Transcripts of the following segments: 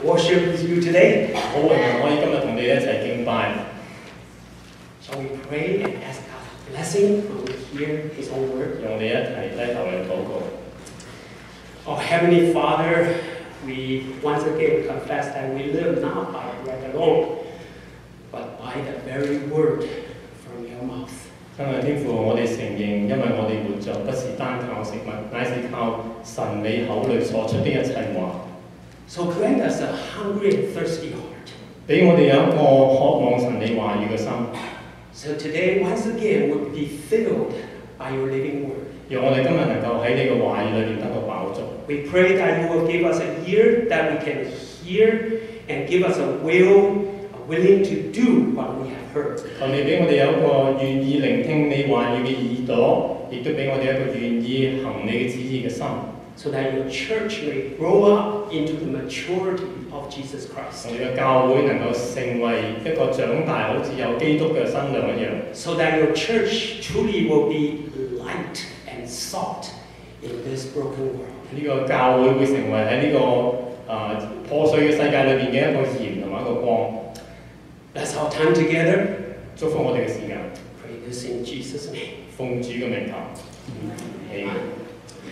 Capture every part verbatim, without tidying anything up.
worship with you today. 好榮幸可以今日同你一齊敬拜。 Shall we pray and ask God's blessing when we hear His own word? 讓我哋一齊低頭嚟禱告。 Oh, Heavenly Father, we once again confess that we live not by bread alone, but by the very word from your mouth. 親愛天父，我哋承認，因為我哋活着不是單靠食物，乃是靠神你口裏所出的一切話。 So grant us a hungry and thirsty heart. 俾我哋有一個渴望神你話語嘅心。 So today, once again, we'll be filled by your living word. 讓我哋今日能夠喺你嘅話語裏邊得到飽足。 We pray that you will give us a ear that we can hear and give us a will, a willing to do what we have heard. 求你俾我哋有一個願意聆聽你話語嘅耳朵，亦都俾我哋一個願意行你嘅旨意嘅心。 So that your church may grow up into the maturity of Jesus Christ. 我哋嘅教會能夠成為一個長大好似有基督嘅新娘一樣。 So that your church truly will be light and salt in this broken world. 呢個教會會成為喺呢、這個啊、呃、破碎嘅世界裏邊嘅一個鹽同埋一個光。 That's our time together. 祝福我哋嘅時間。 Pray this in Jesus' name. 奉主嘅名求。 Amen.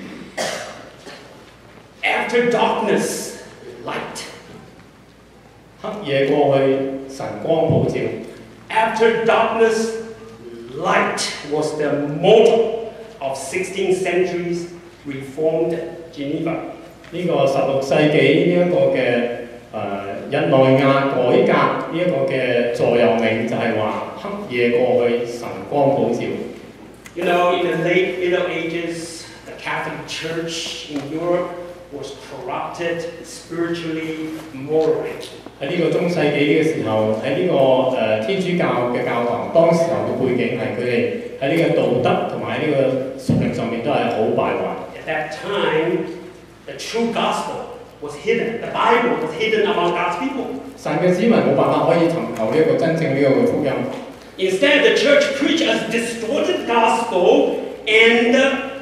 After darkness, light. 黑夜過去，神光普照。 After darkness, light was the motto of sixteenth century's Reformed Geneva. 呢個十六世紀呢一個嘅誒日內亞改革呢一個嘅座右銘就係話黑夜過去，神光普照。 You know, in the late Middle Ages, the Catholic Church in Europe was corrupted spiritually, morally. 喺呢個中世紀嘅時候，喺呢、這個誒、呃、天主教嘅教堂，當時候嘅背景係佢哋喺呢個道德同埋呢個屬靈上面都係好敗壞。 At that time, the true gospel was hidden. The Bible was hidden among God's people. 神嘅子民冇辦法可以尋求呢一個真正呢個嘅福音。 Instead, the church preached a distorted gospel and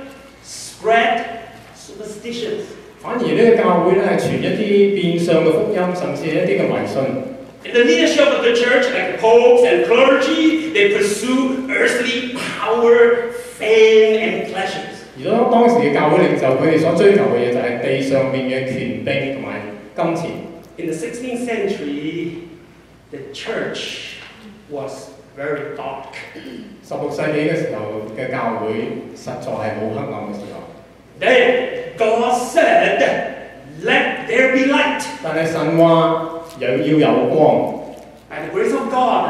spread superstitions. 反而呢個教會咧係傳一啲變相嘅福音，甚至係一啲嘅迷信。 In the leadership of the church, like the popes and clergy, they pursue earthly power, fame, and pleasures. 而當當時嘅教會領袖，佢哋所追求嘅嘢就係地上面嘅權柄同埋金錢。 In the sixteenth century, the church was very dark. 十六世紀嘅時候嘅教會實在係好黑暗嘅時候。 Then God said, "Let there be light." 但係神話又要有光。 By the grace of God,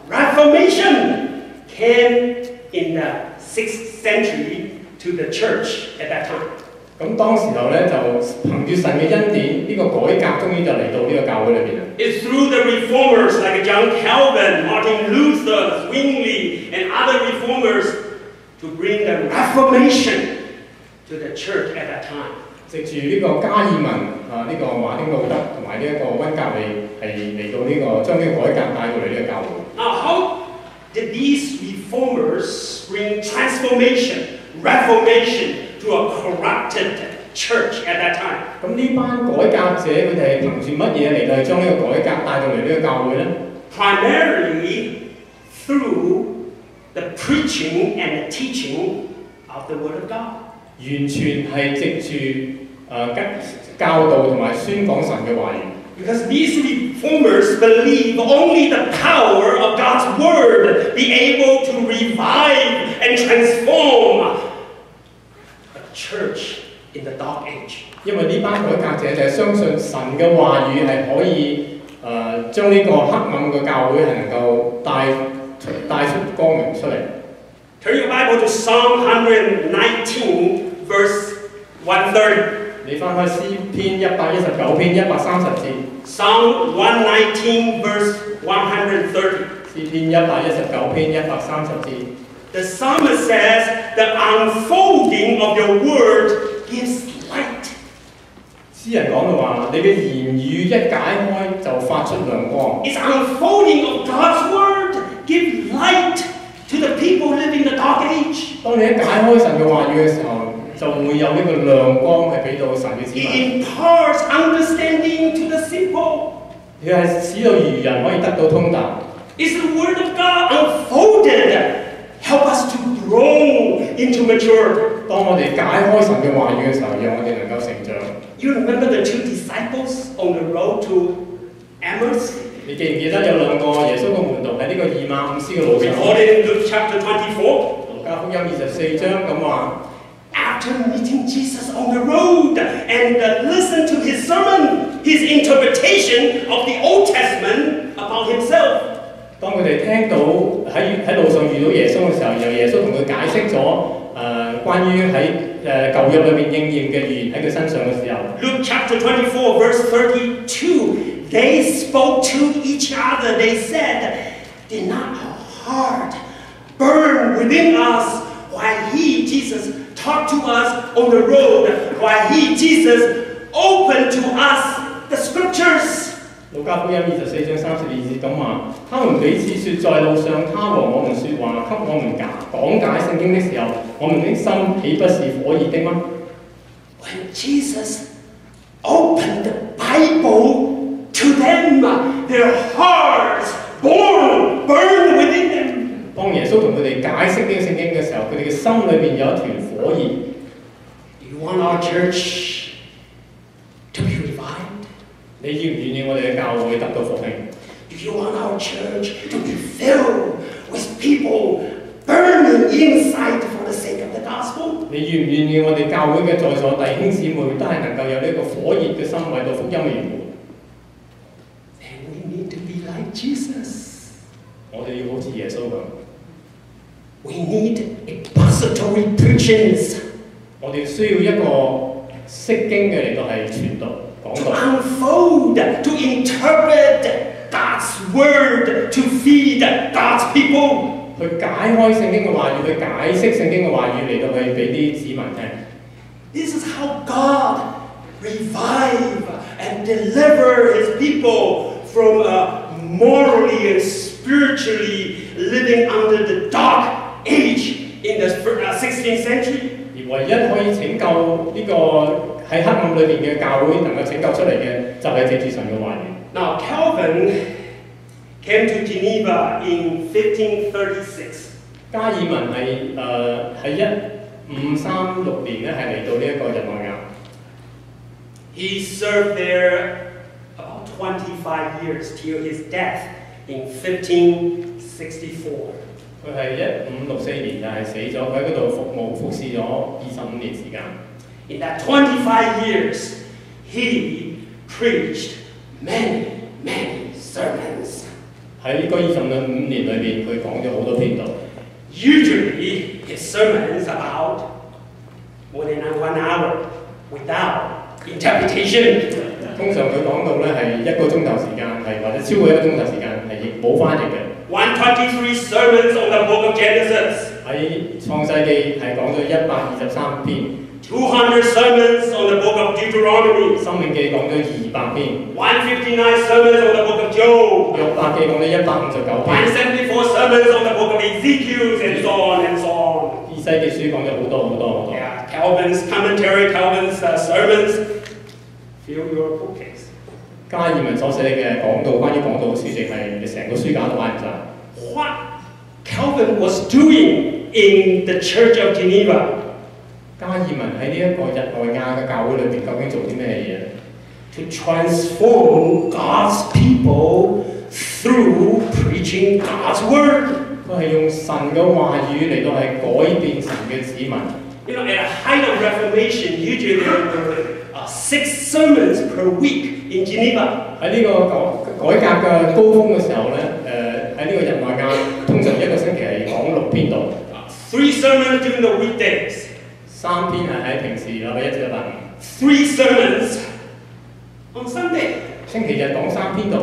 Reformation came in the sixth century to the church at that time. 咁當時候咧就憑住神嘅恩典，呢、這個改革終於就嚟到呢個教會裏邊啦。 It's through the reformers like John Calvin, Martin Luther, Zwingli, and other reformers to bring the Reformation to the church at that time. 藉住呢個加爾文啊，呢、這個馬丁路德同埋呢一個溫格利係嚟到呢、這個將呢個改革帶過嚟呢個教會。 Now, how did these reformers bring transformation, reformation to a corrupted church at that time? 咁呢班改革者佢哋係憑住乜嘢嚟到將呢個改革帶到嚟呢個教會咧？ Primarily through the preaching and the teaching of the Word of God. 完全係藉住誒跟教導同埋宣講神嘅話語。 Because these reformers believe only the power of God's Word be able to revive and transform a church in the dark age. 因為呢班改革者就係相信神嘅話語係可以誒、呃、將呢個黑暗嘅教會係能夠帶帶出光明出嚟。 Turn your Bible to Psalm one nineteen, verse one thirty. 你翻開詩篇一百一十九篇一百三十節。 Psalm one nineteen, verse one thirty. 詩篇一百一十九篇一百三十節。 The psalmist says, "The unfolding of your word gives light." 詩人講到話，你嘅言語一解開就發出亮光。 It's unfolding of God's word give light to the people living the dark age. 當你一解開神嘅話語嘅時候，就會有呢個亮光係俾到神嘅子民。 It imparts understanding to the simple. 佢係使到愚人可以得到通達。 It's the Word of God unfolded, help us to grow into maturity. 當我哋解開神嘅話語嘅時候，讓我哋能夠成長。 You remember the two disciples on the road to Emmaus? 你記唔記得有兩個耶穌嘅門徒喺呢個以馬忤斯嘅路上？ Recorded in Luke chapter twenty-four. 路加福音二十四章咁話。 After meeting Jesus on the road and uh, listen to his sermon, his interpretation of the Old Testament about himself. 當佢哋聽到喺喺路上遇到耶穌嘅時候，由耶穌同佢解釋咗誒、呃、關於喺誒舊約裏面應驗嘅預言喺佢身上嘅時候。 Luke chapter twenty-four, verse thirty-two. They spoke to each other. They said, "Did not our heart burn within us while he, Jesus, talked to us on the road, while he, Jesus, opened to us the scriptures?" 路加福音二十四章三十二節咁話，他們彼此説，在路上他和我們説話，給我們講解聖經的時候，我們的心豈不是火熱的嗎 When Jesus opened the Bible to them, their hearts born, burned within them. 當耶穌同佢哋解釋呢個聖經嘅時候，佢哋嘅心裏面有一團火熱。 You want our church to be revived? 你願唔願意我哋嘅教會得到復興 Do you want our church to be filled with people burning inside for the sake of the gospel? 你願唔願意我哋教會嘅在座弟兄姊妹都係能夠有呢個火熱嘅心為到福音嘅緣故 Then we need to be like Jesus. 我哋要好似耶穌咁。 We need expository preachings. 我哋需要一個釋經嘅嚟到係傳道講 To 道。 unfold, to interpret God's word, to feed God's people. 去解開聖經嘅話語，去解釋聖經嘅話語嚟到去俾啲子民聽。 This is how God revive and deliver His people from uh, morally and spiritually living under the dark age in the sixteenth century. 而唯一可以拯救呢個喺黑暗裏邊嘅教會能夠拯救出嚟嘅，就係藉住神嘅話語。 Now Calvin came to Geneva in fifteen thirty-six. 加爾文係誒喺一五三六年咧係嚟到呢一個日內瓦。 He served there about twenty-five years till his death in fifteen sixty-four. 佢係一五六四年就係死咗，佢喺嗰度服務服侍咗二十五年時間。 In that twenty-five years, he preached many, many sermons. 喺嗰二十五年裏邊，佢講咗好多篇道。 Usually, his sermons about more than one hour without interpretation. 通常佢講到咧係一個鐘頭時間，係或者超過一個鐘頭時間係亦冇翻譯嘅。 one hundred twenty-three sermons on the book of Genesis. 喺創世記係講咗一百二十三篇。 two hundred sermons on the book of Deuteronomy. 申命記講咗二百篇。 one hundred fifty-nine sermons on the book of Job. 約伯記講咗一百五十九篇。 one hundred seventy-four sermons on the book of Ezekiel, and so on and so on. 以西結書講咗好多好多好多。 Yeah, Calvin's commentary, Calvin's uh, sermons. Fill your bookcase. 加爾文所寫嘅講道，關於講道嘅書籍係你成個書架都擺唔晒。 What Calvin was doing in the Church of Geneva? 加爾文喺呢一個日內瓦嘅教會裏邊，究竟做啲咩嘢 To transform God's people through preaching God's word. 佢係用神嘅話語嚟到係改變神嘅子民。 You know, at the height of Reformation, usually there were uh, six sermons per week in Geneva. 喺呢個改改革嘅高峰嘅時候咧，誒喺呢個日內瓦，通常一個星期係講六篇道。 Three sermons during the weekdays. 三篇係喺平時禮拜一至禮拜五。 Three sermons on Sunday. 星期日講三篇道。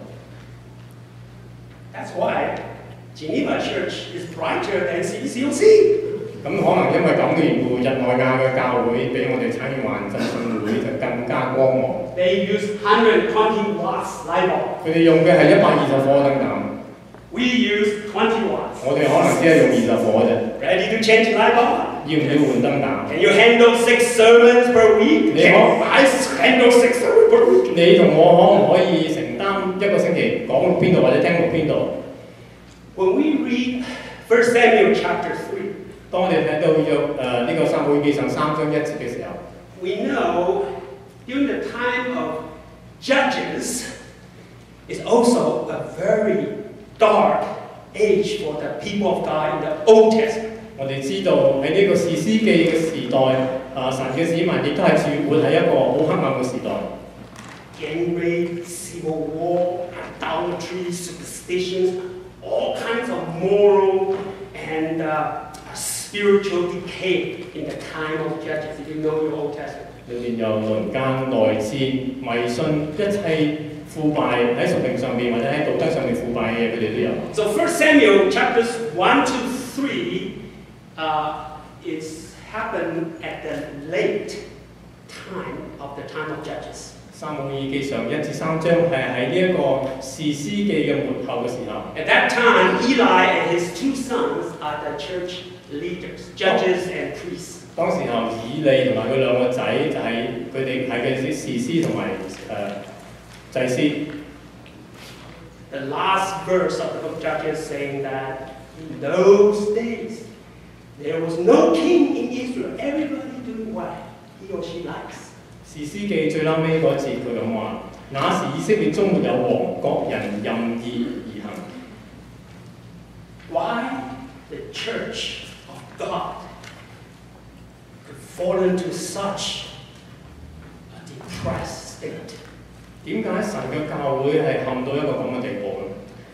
That's why Geneva Church is brighter than C C O C. 咁可能因為咁嘅緣故，日內瓦嘅教會比我哋產業環振信會就更加光芒。 They use one hundred twenty watts light bulb. 佢哋用嘅係一百二十火燈膽。 We use twenty watts. 我哋可能只係用二十火啫。 Ready to change light bulb? 要唔要換燈膽 Can you handle six sermons per week? Yeah. Can I handle six sermons per week? 你同我可唔可以承擔一個星期講到邊度或者聽到邊度？ When we read First Samuel chapter three, 當我哋睇到約誒呢個撒母耳記上三章一節嘅時候， we know during the time of Judges is also a very dark age for the people of God in the Old Testament. 我哋知道喺呢個士師記嘅時代，啊神嘅子民亦都係住活喺一個好黑暗嘅時代。 Gang rape, civil war, idolatry, superstitions, all kinds of moral and uh, spiritual decay in the time of Judges. If you know your Old Testament. 裏面有輪奸、內戰、迷信，一切腐敗喺屬靈上面或者喺道德上面腐敗嘅嘢，佢哋都有。 So First Samuel chapters one to three uh, is happened at the late time of the time of Judges. 撒母耳記上一至三章係喺呢一個士師記嘅末後嘅時候。 At that time, Eli and his two sons are the church leaders, judges and priests. 當時候以利同埋佢兩個仔就係佢哋係嘅啲士師同埋誒祭司。 The last verse of the book of Judges saying that in those days there was no king in Israel. Everybody doing what he or she likes. 士師記最撚尾嗰節佢咁話：那時以色列中沒有王，各人任意而行。 Why the church of God could fall into such a depressed state? 點解神嘅教會係陷到一個咁嘅地步咧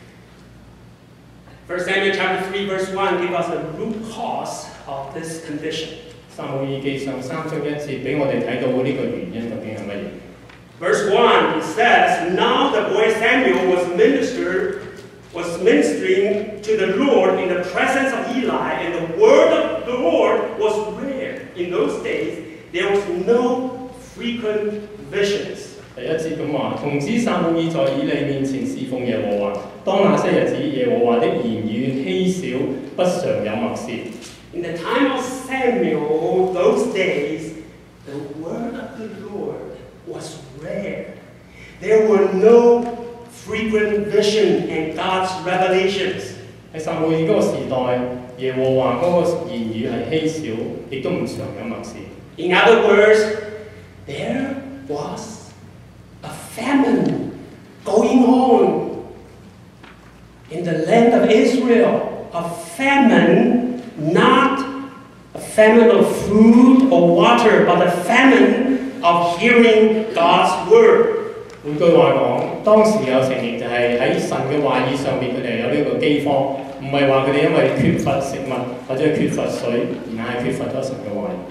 First Samuel chapter three verse one gives us the root cause of this condition. 撒母耳記上三章一節俾我哋睇到呢個原因究竟係乜嘢 Verse one, it says, Now the boy Samuel was minister, was ministering to the Lord in the presence of Eli, and the word of the Lord was rare. In those days, there was no frequent visions. 第一節咁話，童子撒母耳在以利面前侍奉耶和華。當那些日子，耶和華的言語稀少，不常有默示。 In the time of Samuel, those days, the word of the Lord was rare. There were no frequent vision and God's revelations. 喺撒母耳嗰個時代，耶和華嗰個言語係稀少，亦都唔常有默示。 In other words, there was a famine going on in the land of Israel. A famine, not a famine of food or water, but a famine of hearing God's word. 換句話講，當時有情形就係喺神嘅話語上面，佢哋有呢個饑荒，唔係話佢哋因為缺乏食物或者缺乏水，而係缺乏咗神嘅話語。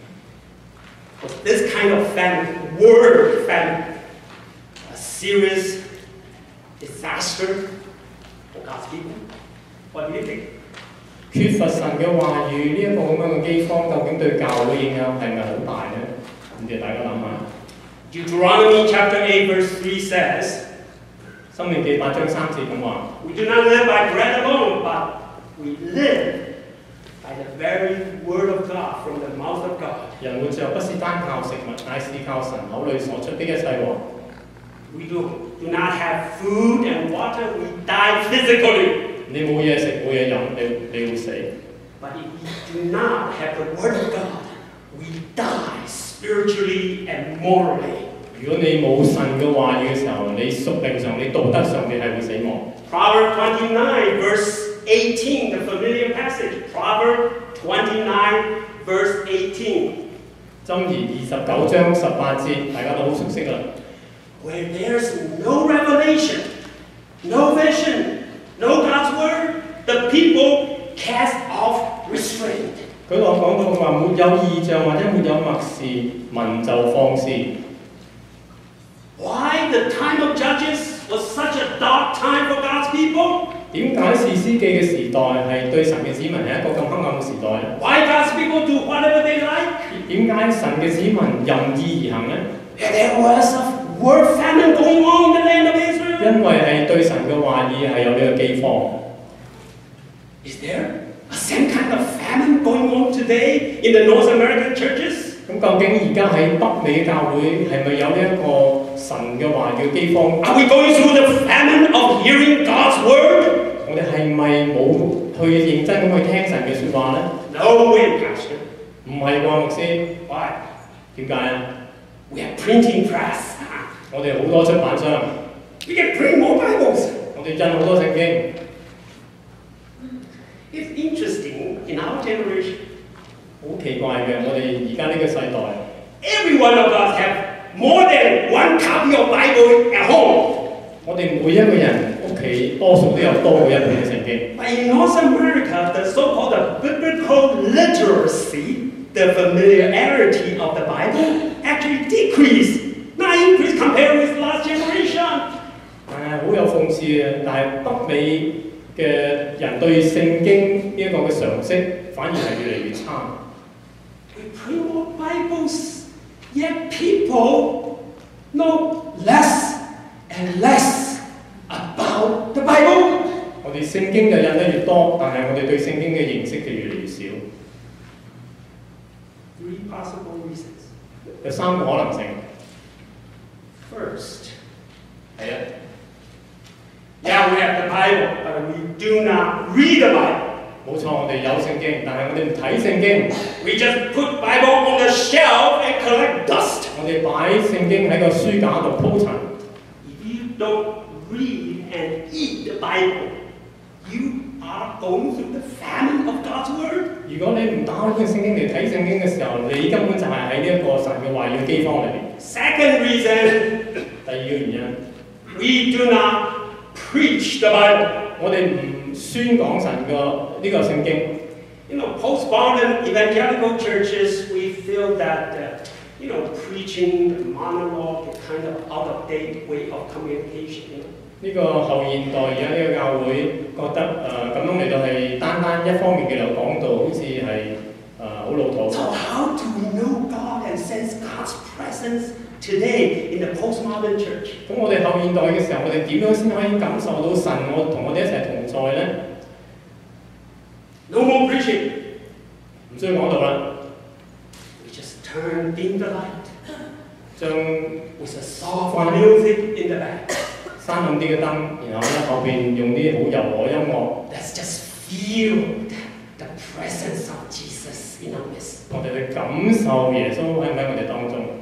This kind of famine, word famine, a serious disaster for God's people. What do you think? 缺乏神嘅話語呢一個咁樣嘅饑荒，究竟對教會影響係咪好大呢？咁哋大家諗下。 Deuteronomy chapter eight verse three says, 申命記八章三節咁話 We do not live by bread alone, but we live by the very word of God from the mouth of God. 人活着不是單靠食物，乃是靠神口裏所出的一切話。 We do, do not have food and water, we die physically. 你冇嘢食冇嘢飲，你你會死。 But if we do not have the word of God, we die spiritually and morally. 如果你冇神嘅話語嘅時候，你屬靈上、你道德上你係會死亡。 Proverbs twenty-nine verse eighteen, the familiar passage. Proverbs twenty-nine verse eighteen. 箴言二十九章十八節，大家都好熟悉啦。 Where there's no revelation, no vision, no God's word, the people cast off restraint. 佢落講到話沒有異象或者沒有默示，民就放肆。 Why the time of Judges was such a dark time for God's people? 點解士師記嘅時代係對神嘅子民係一個咁黑暗嘅時代咧？ Why God's people do whatever they like? 點解神嘅子民任意而行咧？ There was a word famine going on in the land of Israel. 因為係對神嘅話語係有呢個饑荒。 Is there a same kind of famine going on today in the North American churches? 咁究竟而家喺北美嘅教會係咪有呢一個神嘅話語饑荒？ Are we going through the famine of hearing God's word? 我哋係咪冇去認真咁去聽神嘅説話咧？ No way, Pastor. 唔係喎，牧師。 Why? 點解啊？ We have printing press. 我哋好多出版商， We can print more Bibles. 我哋印好多聖經。 It's interesting in our generation. 好奇怪嘅，我哋而家呢個世代， Every one of us have more than one copy of Bible at home. 我哋每一個人屋企多數都有多過一本嘅聖經。 But in North America, the so-called biblical literacy, the familiarity of the Bible, actually decreased, not increased compared with last generation. 誒好有諷刺嘅，但係北美嘅人對聖經呢一個嘅常識反而係越嚟越差。 We print more Bibles, yet people know less and less about the Bible. 我哋聖經就印得越多，但係我哋對聖經嘅認識就越嚟越少。 Three possible reasons. 有三個可能性。 First, 係啊， yeah, we have the Bible, but we do not read the Bible. 冇錯，我哋有聖經，但係我哋唔睇聖經。 We just put Bible on the shelf and collect dust. 我哋擺聖經喺個書架度鋪陳。 If you don't read and eat the Bible, you are going through the famine of God's word. 如果你唔打開本聖經嚟睇聖經嘅時候，你根本就係喺呢一個神嘅話語饑荒裏邊。 Second reason, 第二個原因， we do not preach the Bible. 我哋唔宣講神嘅呢個聖經。 You know, post-modern evangelical churches, we feel that, uh, you know, preaching the monologue is kind of out-of-date way of communication. You know? 呢個後現代而家呢個教會覺得誒咁樣嚟到係單單一方面嘅嚟講道，好似係誒好老土。 So how do we know God and sense God's presence today in the postmodern church? 咁我哋後現代嘅時候，我哋點樣先可以感受到神我同我哋一齊同在咧？ No more preaching. 唔需要講道啦， We just turn dim the light 將 with a soft music in the back. 閂暗啲嘅燈，然後咧後邊用啲好柔和音樂， Let's just feel the presence of Jesus in our midst. 我哋去感受耶穌喺唔喺我哋當中。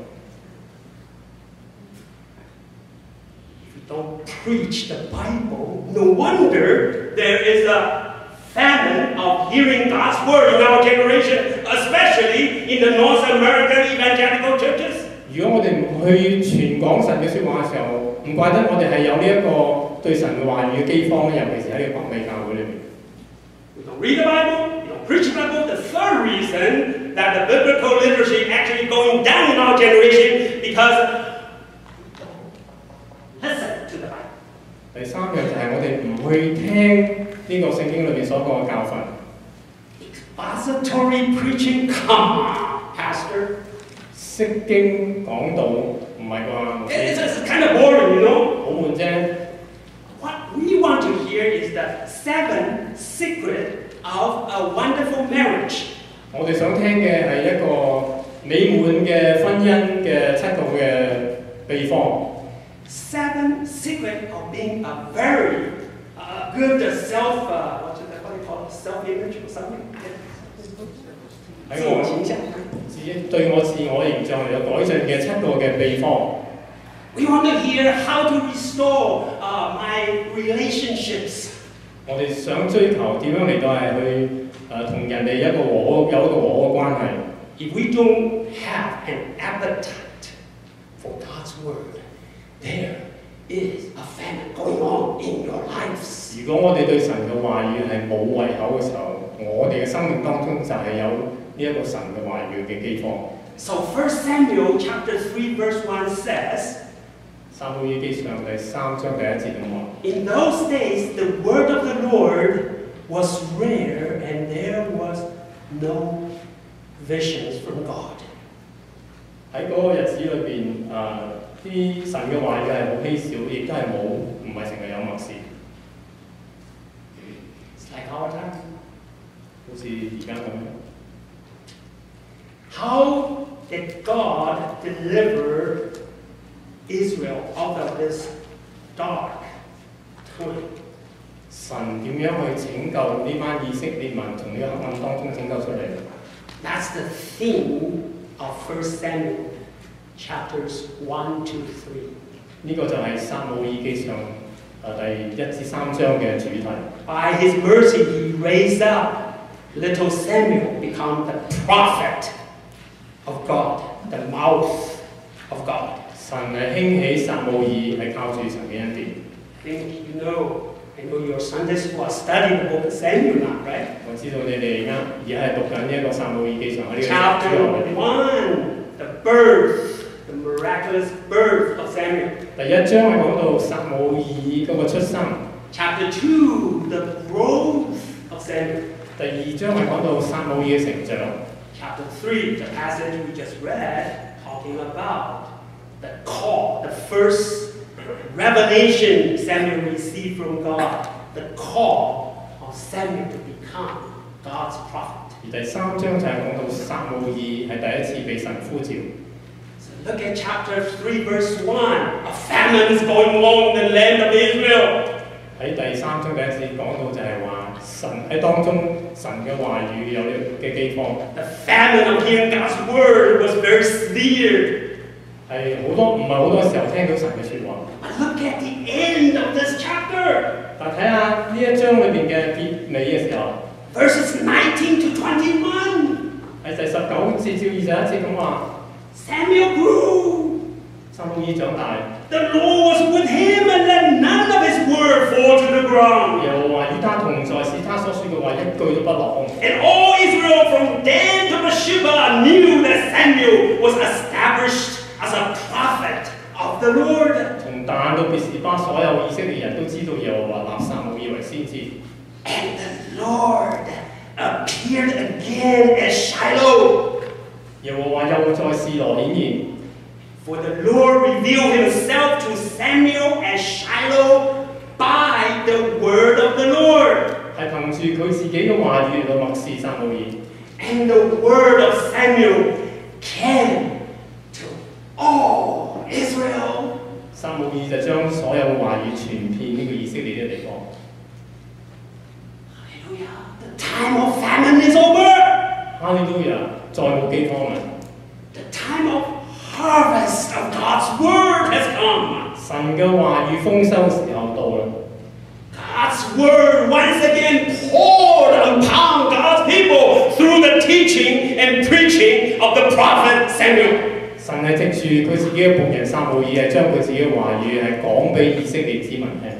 If we don't preach the Bible, no wonder there is a famine of hearing God's word in our generation, especially in the North American evangelical churches. 如果我哋唔去傳講神嘅説話嘅時候，唔怪得我哋係有呢一個對神嘅話語嘅饑荒，尤其是喺呢個北美教會裏面。 We don't read the Bible, we don't preach the Bible. The third reason that the biblical literacy is actually going down in our generation because we don't listen to the Bible. 第三樣就係我哋唔去聽呢個聖經裏面所講嘅教訓。 Expository preaching, come on, Pastor. 釋經講道唔係啩？ It's, it's kind of boring, you know. 好悶啫。 What we want to hear is the seven secret of a wonderful marriage. 我哋想聽嘅係一個美滿嘅婚姻嘅七個嘅秘方。 Seven secret of being a very uh, good self, uh, what, is that, what do you call it, self-image or something? 喺我自己對我自我形象有改進嘅七個嘅秘方。 We want to hear how to restore uh, my relationships. 我哋想追求點樣嚟到係去誒同、呃、人哋一個和有一個和好嘅關係。 If we don't have an appetite for God's word, there is a famine going on in your lives. 如果我哋對神嘅話語係冇胃口嘅時候，我哋嘅生命當中就係有呢一個神嘅話語嘅饑荒。 So First Samuel chapter three verse one says, 撒母耳記上第三章第一節咁話。 in those days the word of the Lord was rare and there was no visions from God. 喺嗰個日子裏邊，誒、啲神嘅話語係好稀少，亦都係冇，唔係成日有默示。 It's like our time. 好似而家咁樣。 How that God delivered Israel out of this dark time. 神點樣去拯救呢班以色列民從呢個黑暗當中拯救出嚟？ That's the theme of First Samuel, chapters one to three. 呢個就係撒母耳記上誒第一至三章嘅主題。 By His mercy, He raised up little Samuel, become the prophet of God, the mouth of God. 神係興起撒母耳係靠住神嘅恩典。 I think you know, I know your Sunday school are studying the book of Samuel now, right? 我知道你哋而家而家係讀緊呢一個撒母耳記上喺呢個 Chapter 書裏邊。 one, the birth, the miraculous birth of Samuel. 第一章係講到撒母耳嗰個出生。 Chapter two, the growth of Samuel. 第二章係講到撒母耳嘅成長。 Chapter three, the passage we just read, talking about the call, the first revelation Samuel received from God, the call of Samuel to become God's prophet. 而第三章就係講到撒母耳係第一次被神呼召。 So look at chapter three, verse one. A famine is going along the land of Israel. 喺第三章第一節講到就係話神喺當中神嘅話語有呢嘅饑荒。 The famine of hearing God's word was very severe. 係好多唔係好多時候聽到神嘅説話。 But look at the end of this chapter. 但睇下呢一章裏邊嘅結尾嘅時候， Verses nineteen to twenty-one. 喺第十九節至二十一節咁話， Samuel grew. 撒母耳長大， The Lord was with him and let none of his word fall to the ground. 耶和華與他同在，使他所說嘅話一句都不落空。 And all Israel from Dan to Beersheba knew that Samuel was established as a prophet of the Lord. 從但到別是巴，所有以色列人都知道耶和華立撒母耳為先知。 And the Lord appeared again at Shiloh. 耶和華又在示羅顯現。 For the Lord revealed himself to Samuel at Shiloh by the word of the Lord. 係憑住佢自己嘅話語嚟到默示撒母耳。 And the word of Samuel came to all Israel. 撒母耳就將所有嘅話語傳遍呢個以色列嘅地方。 Hallelujah. The time of famine is over. 哈利路亞，再冇饑荒啦！ The time of harvest of God's word has come. 神嘅話語豐收時候到啦。 God's word once again poured upon God's people through the teaching and preaching of the prophet Samuel. 神係藉住佢自己嘅僕人撒母耳，係將佢自己嘅話語係講俾以色列子民聽。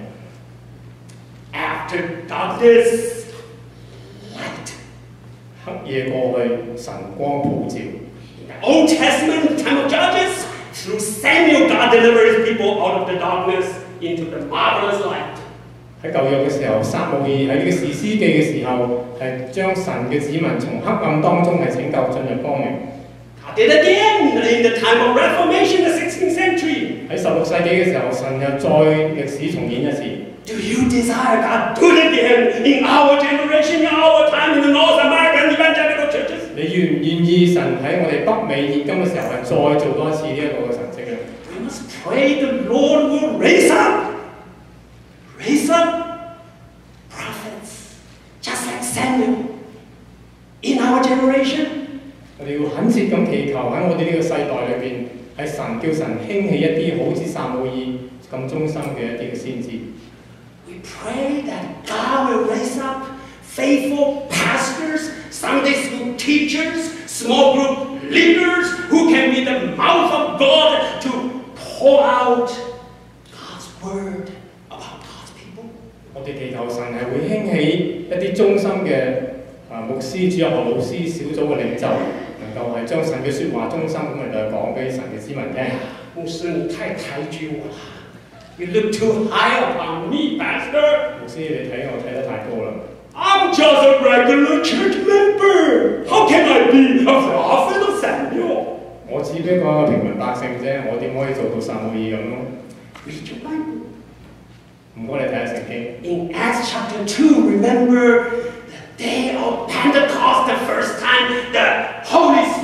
After darkness, light. 黑夜過去，神光普照。 In the Old Testament, the time of Judges, through Samuel, God delivered his people out of the darkness into the marvelous light. 喺舊約嘅時候，撒母耳喺呢個士師記嘅時候，係將神嘅子民從黑暗當中係拯救進入光明。 God did again in the time of Reformation, the sixteenth century. 喺十六世紀嘅時候，神又再歷史重演一次。 Do you desire God to do it again in our generation, in our time, in the North American evangelical churches? 你願唔願意神喺我哋北美現今嘅時候係再做多一次呢一個嘅神跡咧？ We must pray the Lord will raise up, raise up prophets, just like Samuel, in our generation. 我哋要懇切咁祈求喺我哋呢個世代裏邊，係神叫神興起一啲好似撒母耳咁忠心嘅一啲嘅先知。 We pray that God will raise up faithful pastors, Sunday school teachers, small group leaders who can be the mouth of God to pour out God's word about God's people. 我哋祈求神係會興起一啲忠心嘅啊牧師、主日學老師、小組嘅領袖，能夠係將神嘅説話忠心咁嚟到講俾神嘅子民聽。 牧師，你太抬舉我啦！ You look too high upon me, Pastor. 牧師，你睇我睇得太高啦。 I'm just a regular church member. How can I be a prophet of Samuel? 我只不過一個平民百姓啫，我點可以做到撒母耳咁咯？ Read your Bible. 唔該，你睇下聖經。 In Acts chapter two, remember the day of Pentecost, the first time the Holy Spirit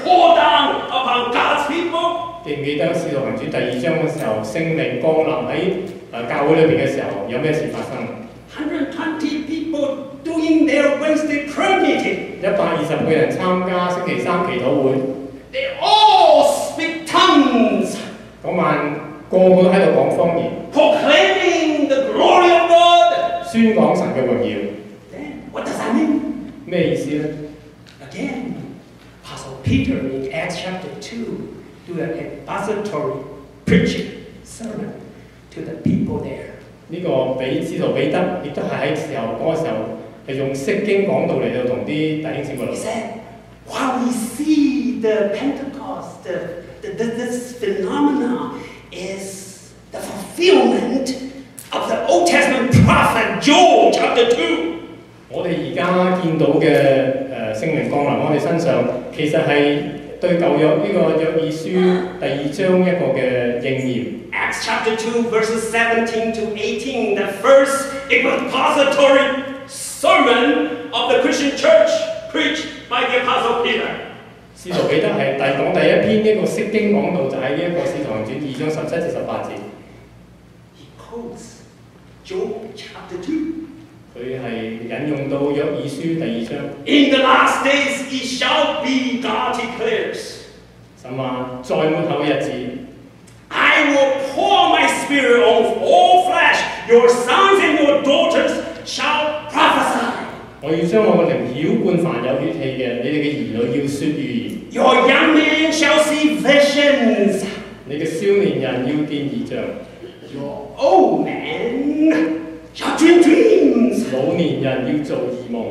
pour down upon God's people? 記唔記得《使徒行傳》第二章嘅時候，聖靈降臨喺誒教會裏邊嘅時候，有咩事發生？ one hundred twenty people doing their Wednesday prayer meeting. 一百二十個人參加星期三祈禱會， They all speak tongues, 嗰晚個個都喺度講方言， proclaiming the glory of God. 宣講神嘅榮耀。 Then, what does that mean? 咩意思咧？ Again, Apostle Peter in Acts chapter two do an expository preaching sermon to the people there. 呢個俾使徒彼得亦都係喺時候嗰個時候係用釋經講道嚟到同啲弟兄姊妹 He 講。 said, while we see the Pentecost, the, the, the, this phenomena is the fulfillment of the Old Testament prophet Joel chapter two. 我哋而家見到嘅誒聖靈降臨我哋身上，其實係對舊約呢個約珥書第二章一個嘅應驗。 Acts chapter two, verses seventeen to eighteen, the first expository sermon of the Christian church preached by the Apostle Peter. 使徒彼得係第講第一篇呢個釋經講道，就喺呢一個使徒行傳二章十七至十八節。 He quotes Joel chapter two. 佢係引用到約珥書第二章。 In the last days it shall be, God declares, 神話在末後嘅日子， I will pour my spirit on all flesh. Your sons and your daughters shall prophesy. 我要將我嘅靈澆灌凡有血氣嘅，你哋嘅兒女要説預言， Your young men shall see visions. 你嘅少年人要見異象， Your old men shall dream dreams. 老年人要做異夢。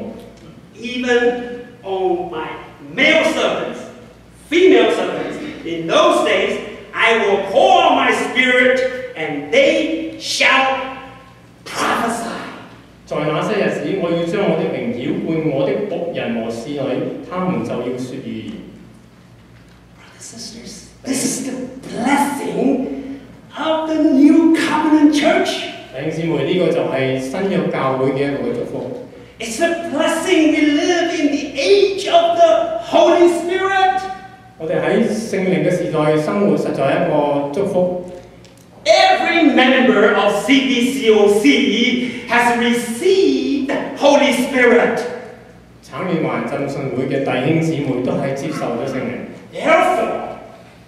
Even on my male servants, female servants, in those days I will pour my spirit and they shall prophesy. 在那些日子，我要將我的靈澆灌我的僕人和侍女，他們就要説預言。 Brothers and sisters, this is the blessing of the new covenant church. 弟兄姊妹，呢、個就係新約教會嘅一個嘅祝福。 It's a blessing we live in the age of the Holy Spirit. 我哋喺聖靈嘅時代生活，實在係一個祝福。 Every member of C B C O C has received Holy Spirit. 橙園環浸信會嘅弟兄姊妹都係接受咗聖靈。 Therefore,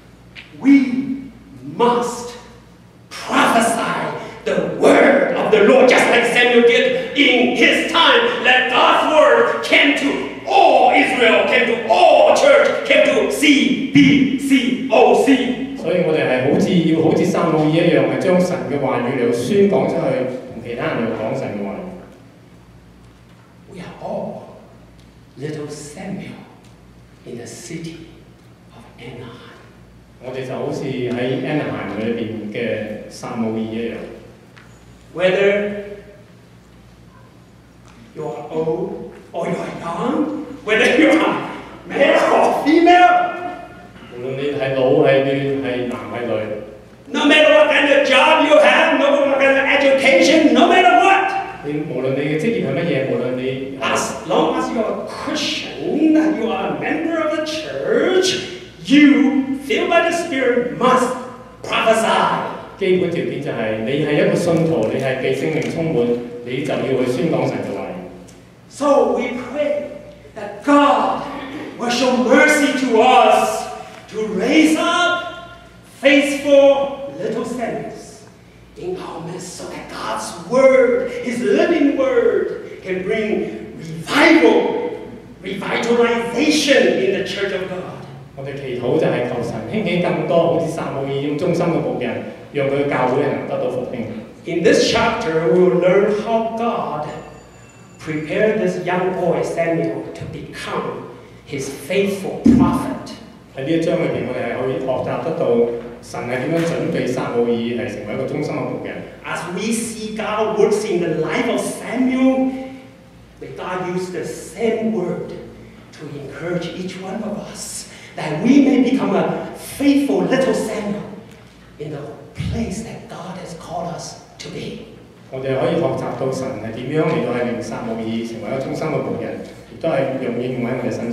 we must prophesy the word of the Lord, just like Samuel did in his time. Let God's word came to all Israel, came to all church, came to C B C O C. 所以我哋係好似要好似撒母耳一樣，係將神嘅話語嚟到宣講出去，同其他人嚟講神嘅話語。 We are all little Samuel in the city of Anaheim. 我哋就好似喺 Anaheim 裏邊嘅撒母耳一樣。 Whether you are old or you are young, whether you are male or female, 無論你係老係嫩係男係女， no matter what kind of job you have, no matter what kind of education, no matter what, 你無論你嘅職業係乜嘢，無論你 as long as you are a Christian, you are a member of the church, you, filled by the Spirit, must prophesy. 基本條件就係你係一個信徒，你係被聖靈充滿，你就要去宣講神嘅話語。 So we pray that God will show mercy to us to raise up faithful little Samuels in our midst so that God's word, His living word, can bring revival, revitalization in the church of God. 我哋祈禱就係求神興起更多好似撒母耳咁忠心嘅僕人，讓佢嘅教會能得到復興。 In this chapter, we will learn how God prepared this young boy Samuel to become His faithful prophet. 喺呢一章裏邊，我哋係可以學習得到神係點樣準備撒母耳係成為一個忠心嘅僕人。 As we see God works in the life of Samuel, may God use the same word to encourage each one of us, that we may become a faithful little Samuel in the place that God has called us to be. 我哋可以學習到神係點樣嚟到係令撒母耳成為一個忠心嘅僕人，亦都係用應用喺我哋身上。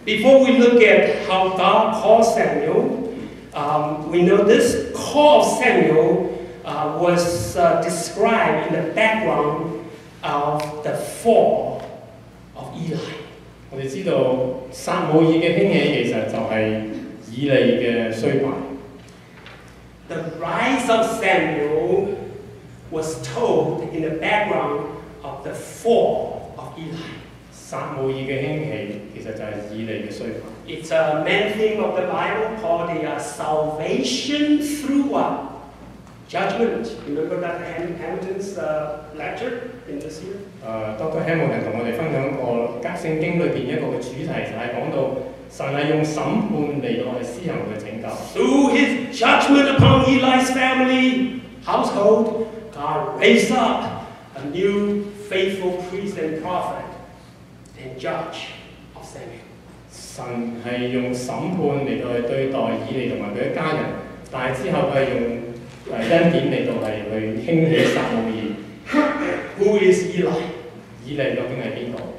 Before we look at how God called Samuel, um, we know this call of Samuel uh, was uh, described in the background of the fall of Eli. 我哋知道撒母耳嘅興起其實就係以利嘅衰敗。 The rise of Samuel was told in the background of the fall of Eli. 撒母耳嘅興起其實就係以利嘅衰敗。 It's a main theme of the Bible called the uh, salvation through what? Judgment. Remember that Hamilton's uh, lecture in this year? 誒 ，Doctor Hamilton 同我哋分享過聖經裏邊一個嘅主題，就係講到神係用審判嚟到係施行佢嘅拯救。 Through his judgment upon Eli's family household, God raised up a new faithful priest and prophet and judge of Samuel. 神係用審判嚟到去對待以利同埋佢嘅家人，但係之後佢係用誒恩典嚟到係去興起撒母耳。 Who is Eli? 以利究竟係邊個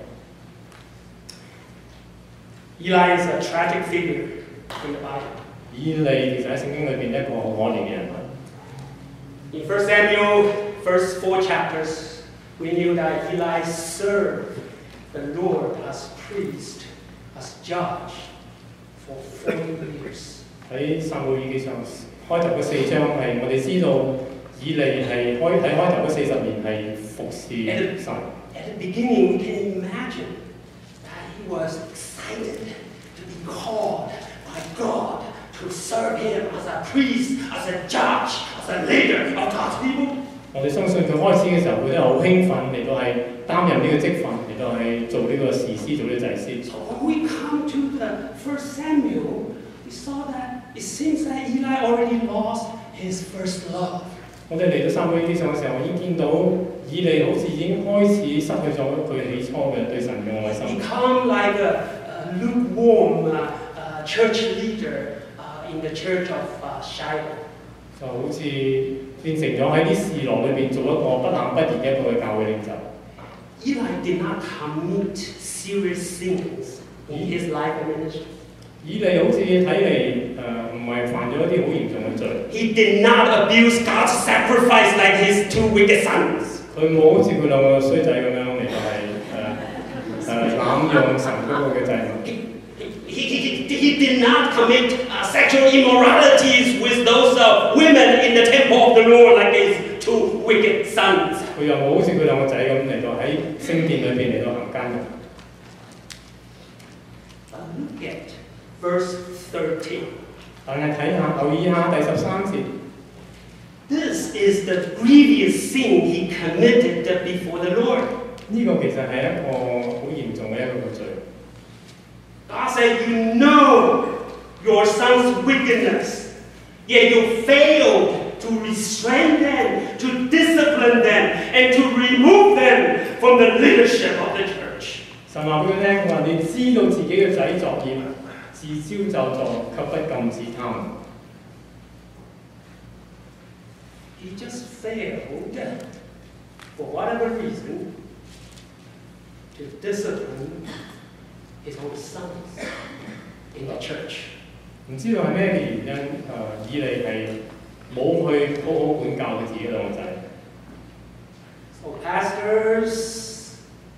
Eli is a tragic figure in the Bible. 以利其實喺聖經裏邊一個好可憐嘅人物。 In First Samuel, first four chapters, we knew that Eli served the Lord as priest, as judge for forty years. 喺撒母耳記上開頭嗰四章係我哋知道以利係開喺開頭嗰四十年係服侍神。 At the beginning, we can imagine that he was excited to be called by God to serve him as a priest, as a judge, as a leader of God's people. 我哋相信佢開始嘅時候，佢都係好興奮嚟到係擔任呢個職份，嚟到係做呢個士師，做呢個祭司。 So when we come to the First Samuel, we saw that it seems that Eli already lost his first love. 我哋嚟到撒母耳記上嘅時候，我已經見到以利好似已經開始失去咗佢起初嘅對神嘅愛心。 Become like a, a lukewarm uh, uh, church leader uh, in the church of uh, Shiloh. 就好似變成咗喺啲示羅裏邊做一個不冷不熱嘅一個嘅教會領袖。 Eli did not commit serious sins in his life and ministry. 以利好似睇嚟誒唔係犯咗一啲好嚴重嘅罪。 He did not abuse God's sacrifice like his two wicked sons. 佢冇好似佢兩個衰仔咁樣嚟到係誒誒濫用神嗰個嘅祭物。 He, he, he, he did not commit uh, sexual immoralities with those uh, women in the temple of the Lord like his two wicked sons. 佢又冇好似佢兩個仔咁嚟到喺聖殿裏邊嚟到行奸淫。 But look at verse thirteen. 但係睇下留意下第十三節。 This is the grievous sin he committed before the Lord. 呢個其實係一個好嚴重嘅一個罪。 God said, you know your son's wickedness, yet you failed to restrain them, to discipline them, and to remove them from the leadership of the church. 神話俾佢聽，佢話你知道自己嘅仔作孽，自招就詛，卻不禁止他們。 He just failed, for whatever reason, to discipline his own sons in the church. 唔知道係咩原因？誒、呃，以利係冇去好好管教佢自己兩個仔。 So pastors,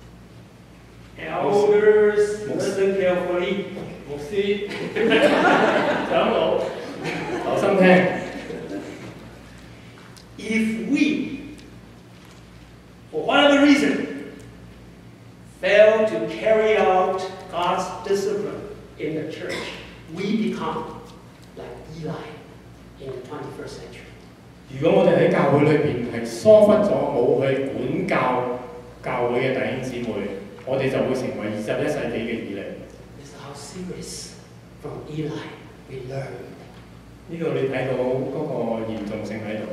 elders, listen carefully. 牧師、長老，留心聽。 If we, for whatever reason, fail to carry out God's discipline in the church, we become like Eli in the twenty-first century. 如果我哋喺教會裏邊係疏忽咗冇去管教教會嘅弟兄姊妹，我哋就會成為二十一世紀嘅以利。 This is how serious from Eli we learn. 呢度你睇到嗰個嚴重性喺度。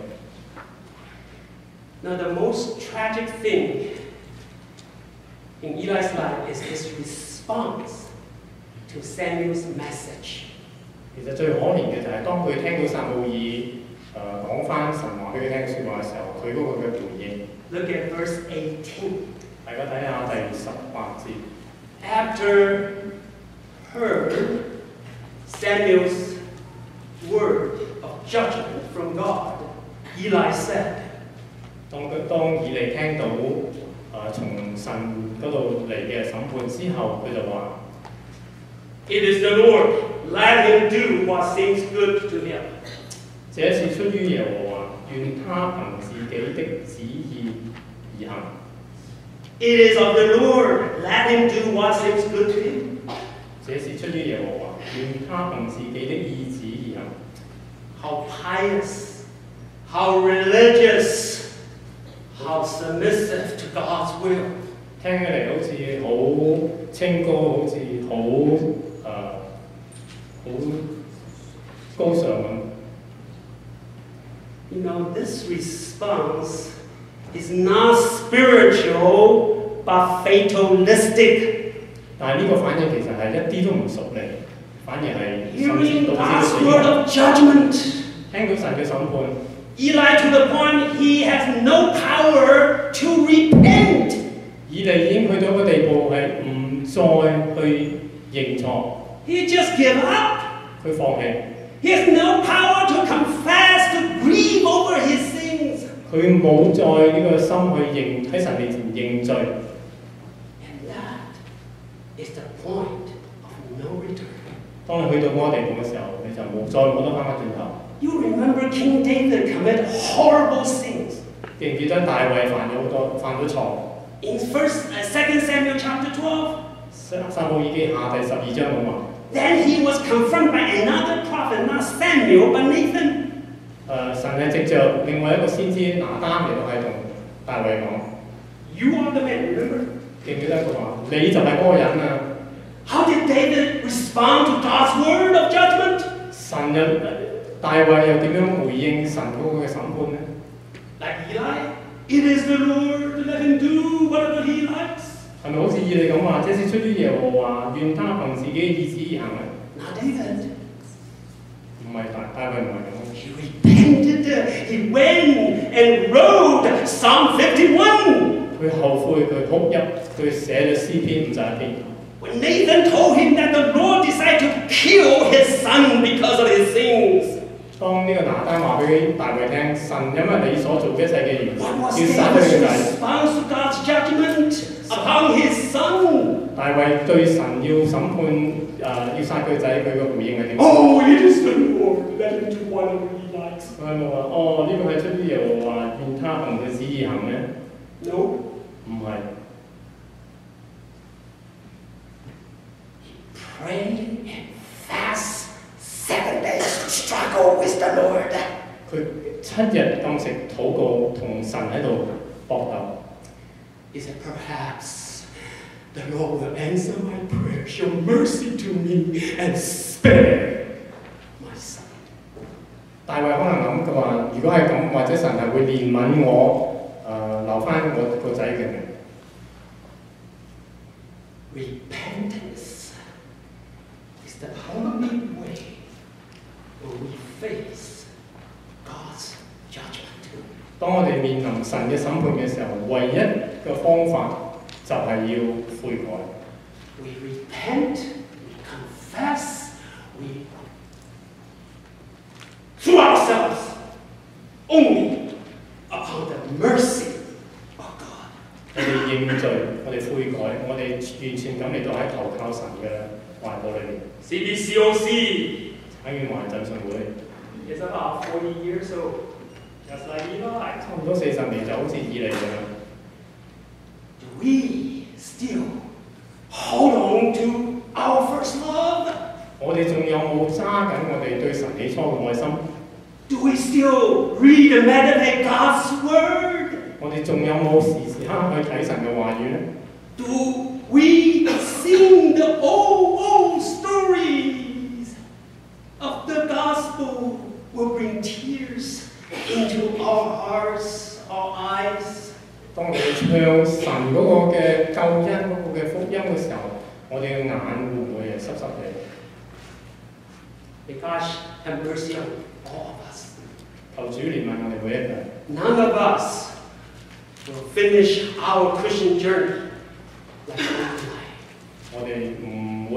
Now the most tragic thing in Eli's life is his response to Samuel's message. 其實最可憐嘅就係當佢聽到撒母耳誒講翻神話俾佢聽嘅説話嘅時候，佢嗰個嘅回應。 Look at verse eighteen. 大家睇下第十八節。 After heard Samuel's word of judgment from God, Eli said, 當佢當以利聽到誒、呃、從神嗰度嚟嘅審判之後，佢就話 ：It is the Lord, let him do what seems good to him. 這是出於耶和華，願他憑自己的旨意而行。 It is of the Lord, let him do what seems good to him. 這是出於耶和華，願他憑自己的意旨而行。 How pious, how religious, how submissive to God's will. 聽起嚟好似好清高，好似好誒好高尚咁。 You know, this response is not spiritual but fatalistic. 但係呢個反應其實係一啲都唔屬靈，反而係甚至 Hearing 導致 God's 死 word 亡。 of judgment. 聽到神嘅審判， Eli to the point he has no power to repent. 以利已經去到一個地步係唔再去認錯， He just give up. 佢放棄， He has no power to confess, to grieve over his sins. 佢冇再呢個心去認喺神面前認罪。 And that is the point of no return. 當你去到嗰個地步嘅時候，你就冇再冇得翻返轉頭。 You remember King David commit horrible sins. 記唔記得大衛犯咗好多犯咗錯？ In first, uh, Second Samuel chapter twelve, 撒母耳記下第十二章咁話。 then he was confronted by another prophet, not Samuel, but Nathan. 誒、神係藉着另外一個先知拿單嚟到係同大衛講， You are the man, remember? 記唔記得佢話你就係嗰個人啊？ How did David respond to God's word of judgment? 神又大衛又點樣回應神嗰個嘅審判呢？ Like Eli, it is the Lord, let him do whatever he likes. 係咪好似以利咁話？這是出於耶和華，願他憑自己嘅意旨而行咧？ Not David. 唔係大大衛唔係咁。 He repented. He went and wrote Psalm fifty-one. 佢後悔，佢哭泣，佢寫咗詩篇五十一篇。 When Nathan told him that the Lord decided to kill his son because of his sins. 當呢個拿單話俾大衛聽，神因為你所做嘅一切嘅原因， What 要 was 殺咗你 David's 嘅仔。 response to God's judgment upon his son? 大衛對神要審判誒、呃、要殺佢仔，佢嘅回應係點？ Oh, it is the Lord. Let him do whatever he likes. 佢係咪話哦呢、這個係出於耶和華，願他憑佢旨意行咧？ No. 唔係， Pray and fast seven days to struggle with the Lord. 佢七日禁食禱告，同神喺度搏鬥。 He said, perhaps the Lord will answer my prayer, show mercy to me, and spare my son. 大衛可能諗佢話：如果係咁，或者神係會憐憫我，誒、呃、留翻我個仔嘅命。 Repentance is the only way when we face God's judgment. 當我哋面臨神嘅審判嘅時候，唯一嘅方法就係要悔改。 We repent, we confess, we throw ourselves only upon the mercy of God. 我哋認罪，我哋悔改，我哋完全咁嚟到喺投靠神嘅懷抱裏面。 C B C O C 喺願華人浸信會 is about forty years old, just like Eli. 差唔多四十年就好似以利咁樣。 Do we still hold on to our first love? 我哋仲有冇揸緊我哋對神起初嘅愛心？ Do we still read and meditate God's word? 我哋仲有冇時時刻刻去睇神嘅話語呢？ Do we sing the old, old stories of the gospel will bring tears into our hearts, our eyes? 當我哋唱神嗰個嘅救恩嗰個嘅福音嘅時候，我哋嘅眼會唔會係濕濕嘅？ May God have mercy on all of us. 求主憐憫我哋每一個人。 None of us will finish our Christian journey like Eli. 我哋唔會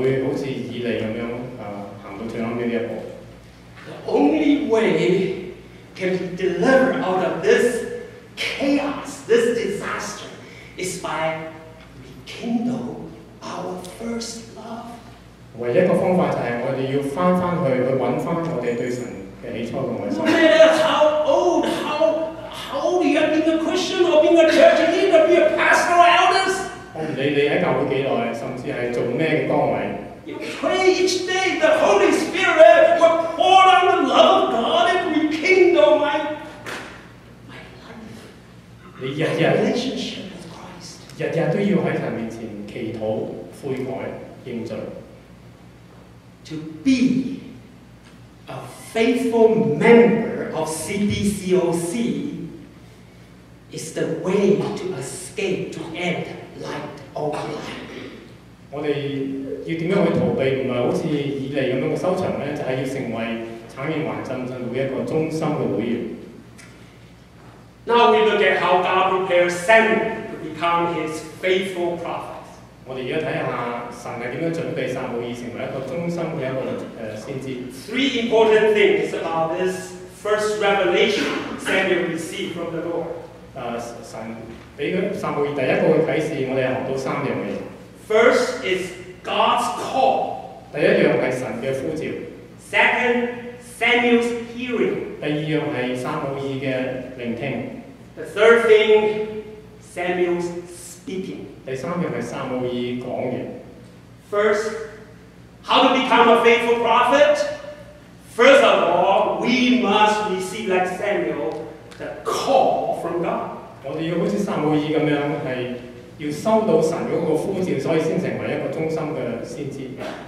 會好似以利咁樣啊行到最後尾呢一步。 The only way can be delivered out of this chaos, this disaster, is by rekindle our first love. 唯一一個方法就係我哋要翻翻去去揾翻我哋對神嘅起初嘅愛 No 心。 matter how old, how how old you have been a Christian or being a church leader, be a pastor or elders. 我唔理你喺教會幾耐，甚至係做咩嘅崗位。 You pray each day, the Holy Spirit will pour out the love of God and rekindle my my life. 你日 My 日 relationship with Christ. 日日都要喺神面前祈禱、悔改、認罪。 To be a faithful member of C B C O C is the way to escape to end light over life. 我哋要點樣去逃避？唔係好似以利咁樣嘅收場咧，就係、是、要成為橙影環浸信會一個忠心嘅會員。 Now we look at how God prepares Samuel to become his faithful prophet. 我哋而家睇下神係點樣準備撒母耳成為一個忠心嘅一個誒先知。 Three important things about this first revelation Samuel received from the Lord. 誒、神俾佢撒母耳第一個嘅啟示，我哋係學到三樣嘢。 First is God's call. 第一樣係神嘅呼召， Second, Samuel's hearing. 第二樣係撒母耳嘅聆聽， The third thing, Samuel's speaking. 第三樣係撒母耳講嘅。 First, how to become a faithful prophet? First of all, we must receive, like Samuel, the call from God. 我哋要好似撒母耳咁樣係要收到神嗰個呼召，所以先成為一個忠心嘅先知。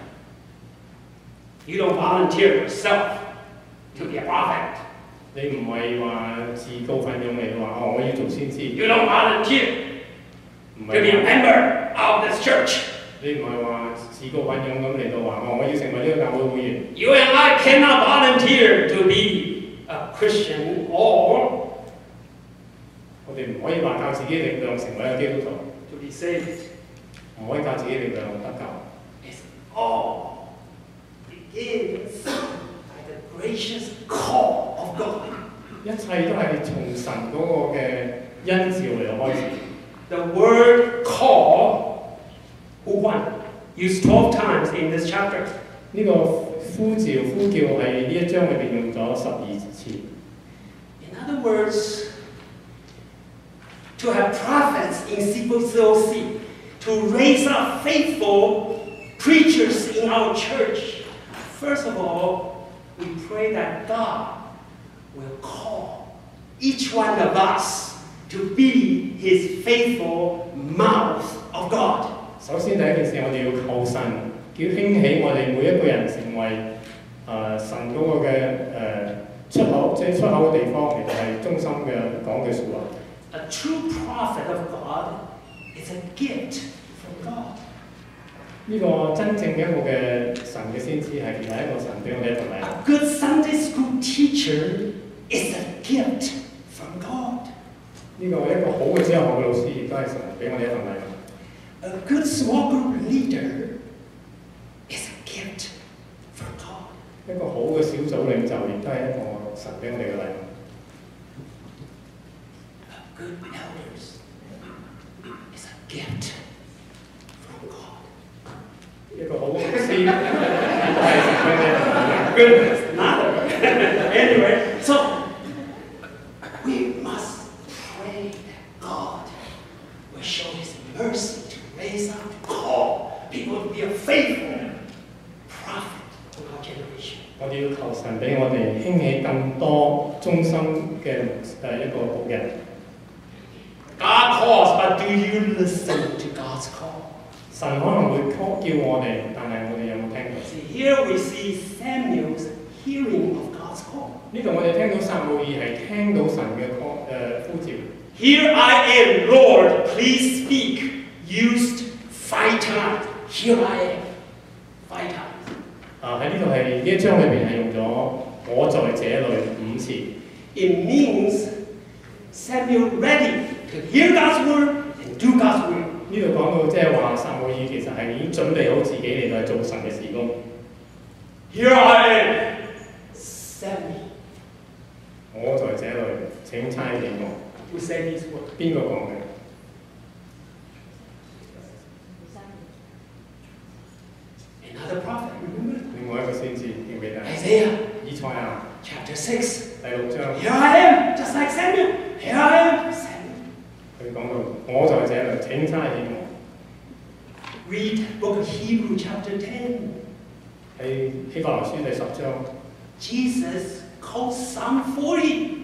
You don't volunteer yourself to be a prophet. 你唔係話自告奮勇嚟話哦，我要做先知。 You don't volunteer 唔 to be a 係話 member of this church. 你唔係話自告奮勇咁嚟到話哦，我要成為呢個教會會員。 You and I cannot volunteer to be a Christian or 我哋唔可以話靠自己力量成為一個基督徒， to be saved. 唔可以靠自己力量得救。 It's all begins by the gracious call of God. 一切都係從神嗰個嘅恩召嚟到開始。 The word call, who won, used twelve times in this chapter. 呢個呼召呼叫係呢一章裏邊用咗十二次。 In other words, to have prophets in C B C O C, to raise up faithful preachers in our church, first of all, we pray that God will call each one of us to be his faithful mouth of God. 首先第一件事，我哋要求神，叫興起我哋每一個人成為誒、呃、神嗰個嘅誒、呃、出口，即係出口嘅地方，其實係忠心嘅講句説話。 A true prophet of God is a gift from God. 呢個真正嘅一個嘅神嘅先知係其實係一個神俾我哋一份禮物。 A good Sunday school teacher is a gift from God. 呢個一個好嘅之後學嘅老師亦都係神俾我哋一份禮物。 A good small group leader is a gift from God. 一個好嘅小組領袖亦都係一個神俾我哋嘅禮物。 A good elders is a gift from God. 一個好嘅牧師亦都係神俾我哋嘅禮物。 Goodness, another. Anyway, so we must pray that God will show his mercy to raise up, to call people to be a faithful prophet in our generation. 我哋要求神俾我哋興起更多忠心嘅誒一個僕人。 God calls, but do you listen to God's call? 神可能會 call 叫我哋，但係我哋有冇聽到？ See, here we see Samuel's hearing of God's call. 呢度我哋聽到撒母耳係聽到神嘅 call 誒呼召。 Here I am, Lord, please speak. Used five times. Here I am. Five times. 啊喺呢度係呢一章裏邊係用咗我在這裏五次。 It means Samuel ready to hear God's word and do God's will. 呢呢度講到即係話撒母耳其實係已經準備好自己嚟到做神嘅事工。 Here I am, send me. 我在這裏，請差遣我。 Who said these words? 邊個講嘅？ Another prophet, remember? 另外一個先知記唔記得？ Isaiah 以賽亞 chapter six. 第六章， Here I am, just like Samuel. Here I am, send me. 佢講到我在這裏，請差遣我。 Read book of Hebrew chapter ten. 喺希伯來書第十章， Jesus quotes Psalm forty.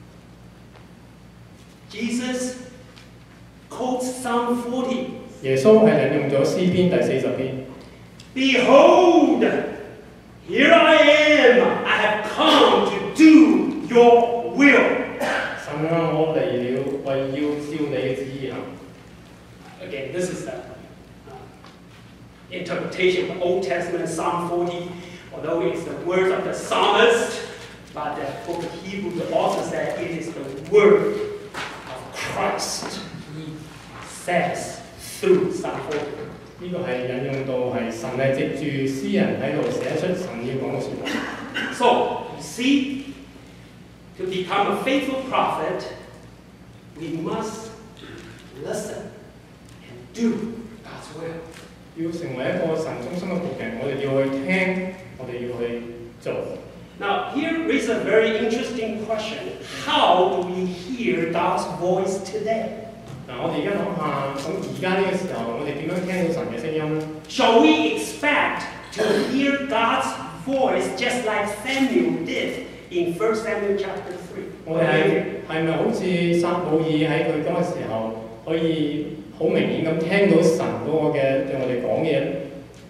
Jesus quotes Psalm forty. 耶穌係引用咗詩篇第四十篇。 Behold, here I am. I have come to do your will. 神啊，我嚟了，為要照你嘅旨意行。 Again, this is the uh, interpretation of the Old Testament, Psalm forty. Although it's the words of the psalmist, but the book of Hebrews also said it is the word of Christ. He says through Psalm forty. 呢個係引用到係神係藉住詩人喺度寫出神要講嘅説話。 So, you see, to become a faithful prophet, we must listen and do God's will. 要成為一個神中心嘅僕人，我哋要去聽，我哋要去做。 Now, here is a very interesting question. How do we hear God's voice today? 嗱，我哋而家諗下，咁而家呢個時候，我哋點樣聽到神嘅聲音咧？ Shall we expect to hear God's voice just like Samuel did in First Samuel chapter three? 我哋係係咪好似撒母耳喺佢嗰個時候，可以好明顯咁聽到神嗰個嘅對我哋講嘢咧？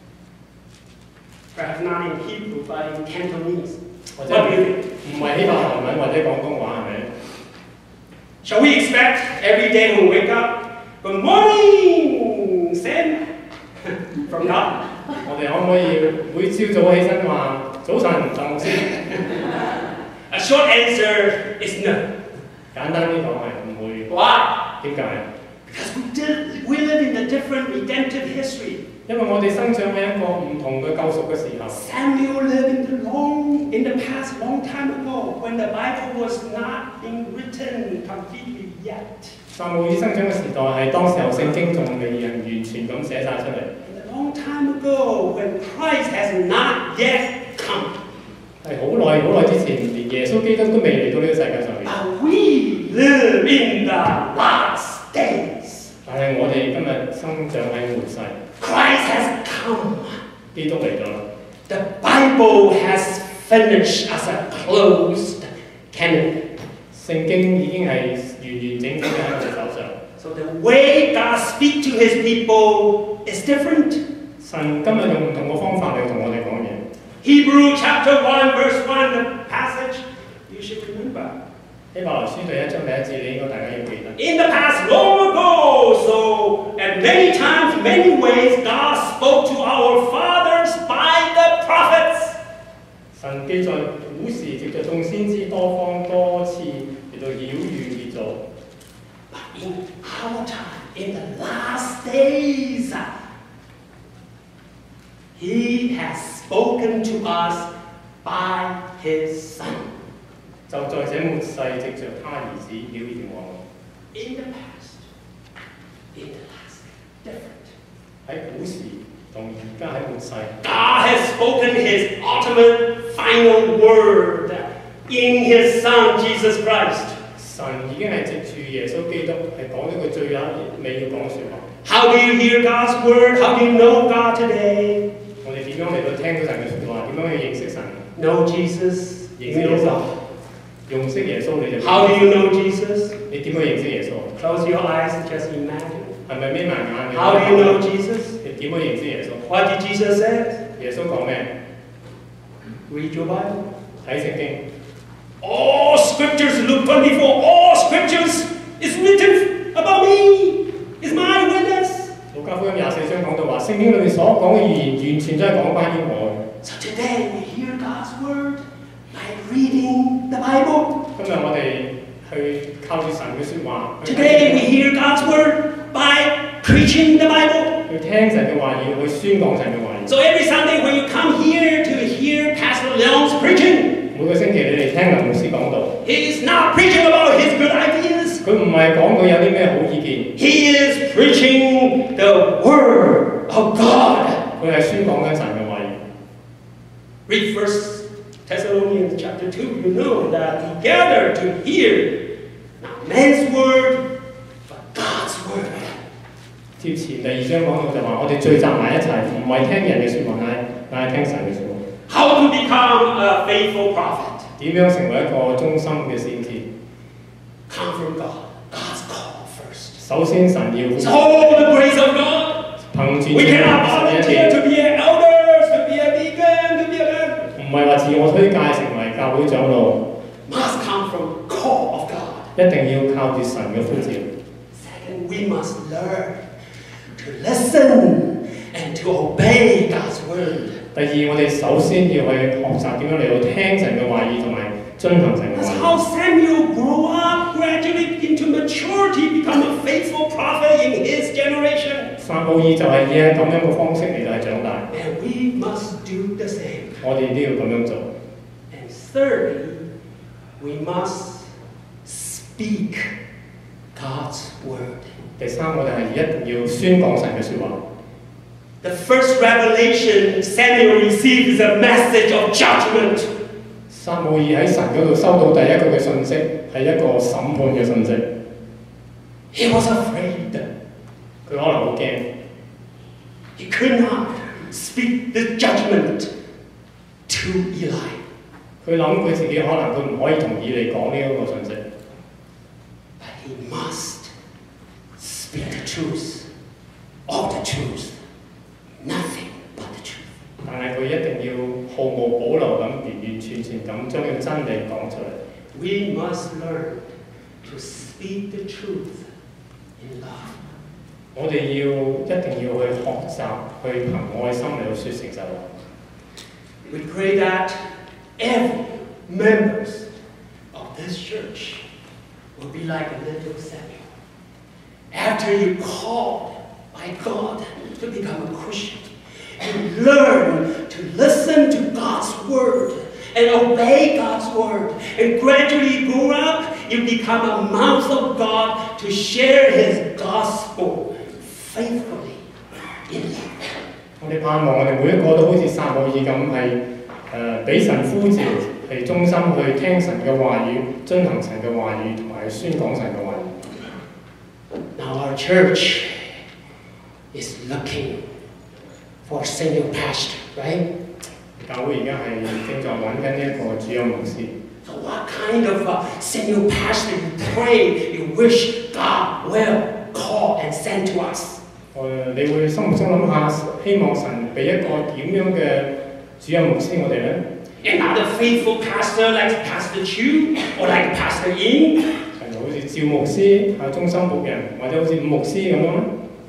Perhaps not in Hebrew, but in Cantonese. 或者 What do you think? 唔係希伯來文或者廣東話係咪？ Shall we expect every day when we wake up, good morning, Sam, from God? 我哋可唔可以每朝早起身話早晨，鄧牧師？ A short answer is no. 簡單啲講係唔會。 Why? 點解？ Because we, did, we live in a different redemptive history. 因為我哋生長喺一個唔同嘅救贖嘅時候。 Samuel lived in the long, in the past, long time ago, when the Bible was not being written completely yet. 撒母耳生長嘅時代係當時候聖經仲未人完全咁寫晒出嚟。 In a long time ago, when Christ has not yet come. 係好耐好耐之前，連耶穌基督都未嚟到呢個世界上面。 But we live in the last days. 但係我哋今日生長喺末世。 Christ has come. 基督嚟咗啦。 The Bible has finished as a closed canon. 聖經已經係完完整整喺我哋手上。 So the way God speaks to His people is different. 神今日用唔同嘅方法嚟同我哋講嘢。 Hebrew chapter one verse one, the passage you should remember. 希伯來書第一章第一節，你應該大家要記得。 In the past, long ago, so at many times, many ways, God spoke to our fathers by the prophets. 神記在古時藉着眾先知多方多次嚟到曉諭列祖。 But in our time, in the last days, He has spoken to us by His Son. 就在這末世藉着他兒子曉諭我。 In the past, in the last, different. 喺古時同而家喺末世。 God has spoken His ultimate final word in His Son, Jesus Christ. 神已經係藉住耶穌基督係講咗佢最後尾要講嘅説話。 How do you hear God's word? How do you know God today? 我哋點樣嚟到聽到神嘅説話？點樣去認識神？ Know Jesus. 認識耶穌。認識耶穌你就。 How do you know Jesus? 你點樣認識耶穌？ Close your eyes and just imagine. 係咪眯埋眼？ How do you know Jesus? 你點樣認識耶穌？ What did Jesus say? 耶穌講咩？ Read your Bible. 睇聖經。 All scriptures, Luke twenty-four, all scriptures is written about me, is my witness. 路加福音廿四章講到話，聖經裏面所講嘅預言完全都係講關於我嘅。 So today we hear God's word by reading the Bible. 今日我哋去靠住神嘅説話。 Today we hear God's word by preaching the Bible. 去聽神嘅話語，去宣講神嘅話語。 So every Sunday when you come here to hear Pastor Leon's preaching, 每個星期你嚟聽林牧師講道， he is not preaching about his good ideas. 佢唔係講佢有啲咩好意見， He is preaching the Word of God. 佢係宣講緊神嘅話語。 Read First Thessalonians chapter two. You know that we gather to hear not man's word, but God's word. 接前第二章講到就話，我哋聚集埋一齊，唔係聽人嘅説話，乃乃係聽神嘅説話。 How to become a faithful prophet? 點樣成為一個忠心嘅先知？ Come from God. God's call first. 首先神要 It's all the grace of God. 憑住 We 神 cannot 嘅 volunteer to be an elders, to be a deacon, to be a man. 唔係話自我推介成為教會長老， Must come from call of God. 一定要靠住神嘅呼召。 Second, we must learn to listen and to obey God's word. 第二，我哋首先要去學習點樣嚟到聽神嘅話語同埋遵行神嘅 That's 話 how Samuel grew up gradually into maturity, become a faithful prophet in his generation. 語。撒母耳就係以咁樣嘅方式嚟到係長大， And we must do the same. 我哋都要咁樣做。 And thirdly, we must speak God's word. 第三，我哋係一定要宣講神嘅説話。 The first revelation Samuel received is a message of judgment. 撒母耳喺神嗰度收到第一個嘅信息，係一個審判嘅信息。 He was afraid. 佢可能好驚， He could not speak the judgment to Eli. 佢諗佢自己可能佢唔可以同以利講呢一個信息， But he must speak the truth, all the truth, nothing but the truth. 但係佢一定要毫無保留咁完完全全咁將佢真理講出嚟。 We must learn to speak the truth in love. 我哋要一定要去學習，去憑愛心嚟到説誠實話。 We pray that every members of this church will be like a little Samuel. After you called by God to become a Christian, you learn to listen to God's word and obey God's word. And gradually grow up, you become a mouth of God to share his gospel faithfully in love. 我哋盼望我哋每一個都好似撒母耳咁係誒俾神呼召，係忠心去聽神嘅話語，遵行神嘅話語，同埋宣講神嘅話語。 Now our church is looking for a senior pastor, right? 教會而家係正在揾緊一個主任牧師。 So what kind of a senior pastor you pray, you wish God will call and send to us? 誒、你會心目中諗下，希望神俾一個點樣嘅主任牧師我哋咧？ Another faithful pastor like Pastor Chu or like Pastor Yin? 係好似趙牧師係忠心僕人，或者好似伍牧師咁樣咧？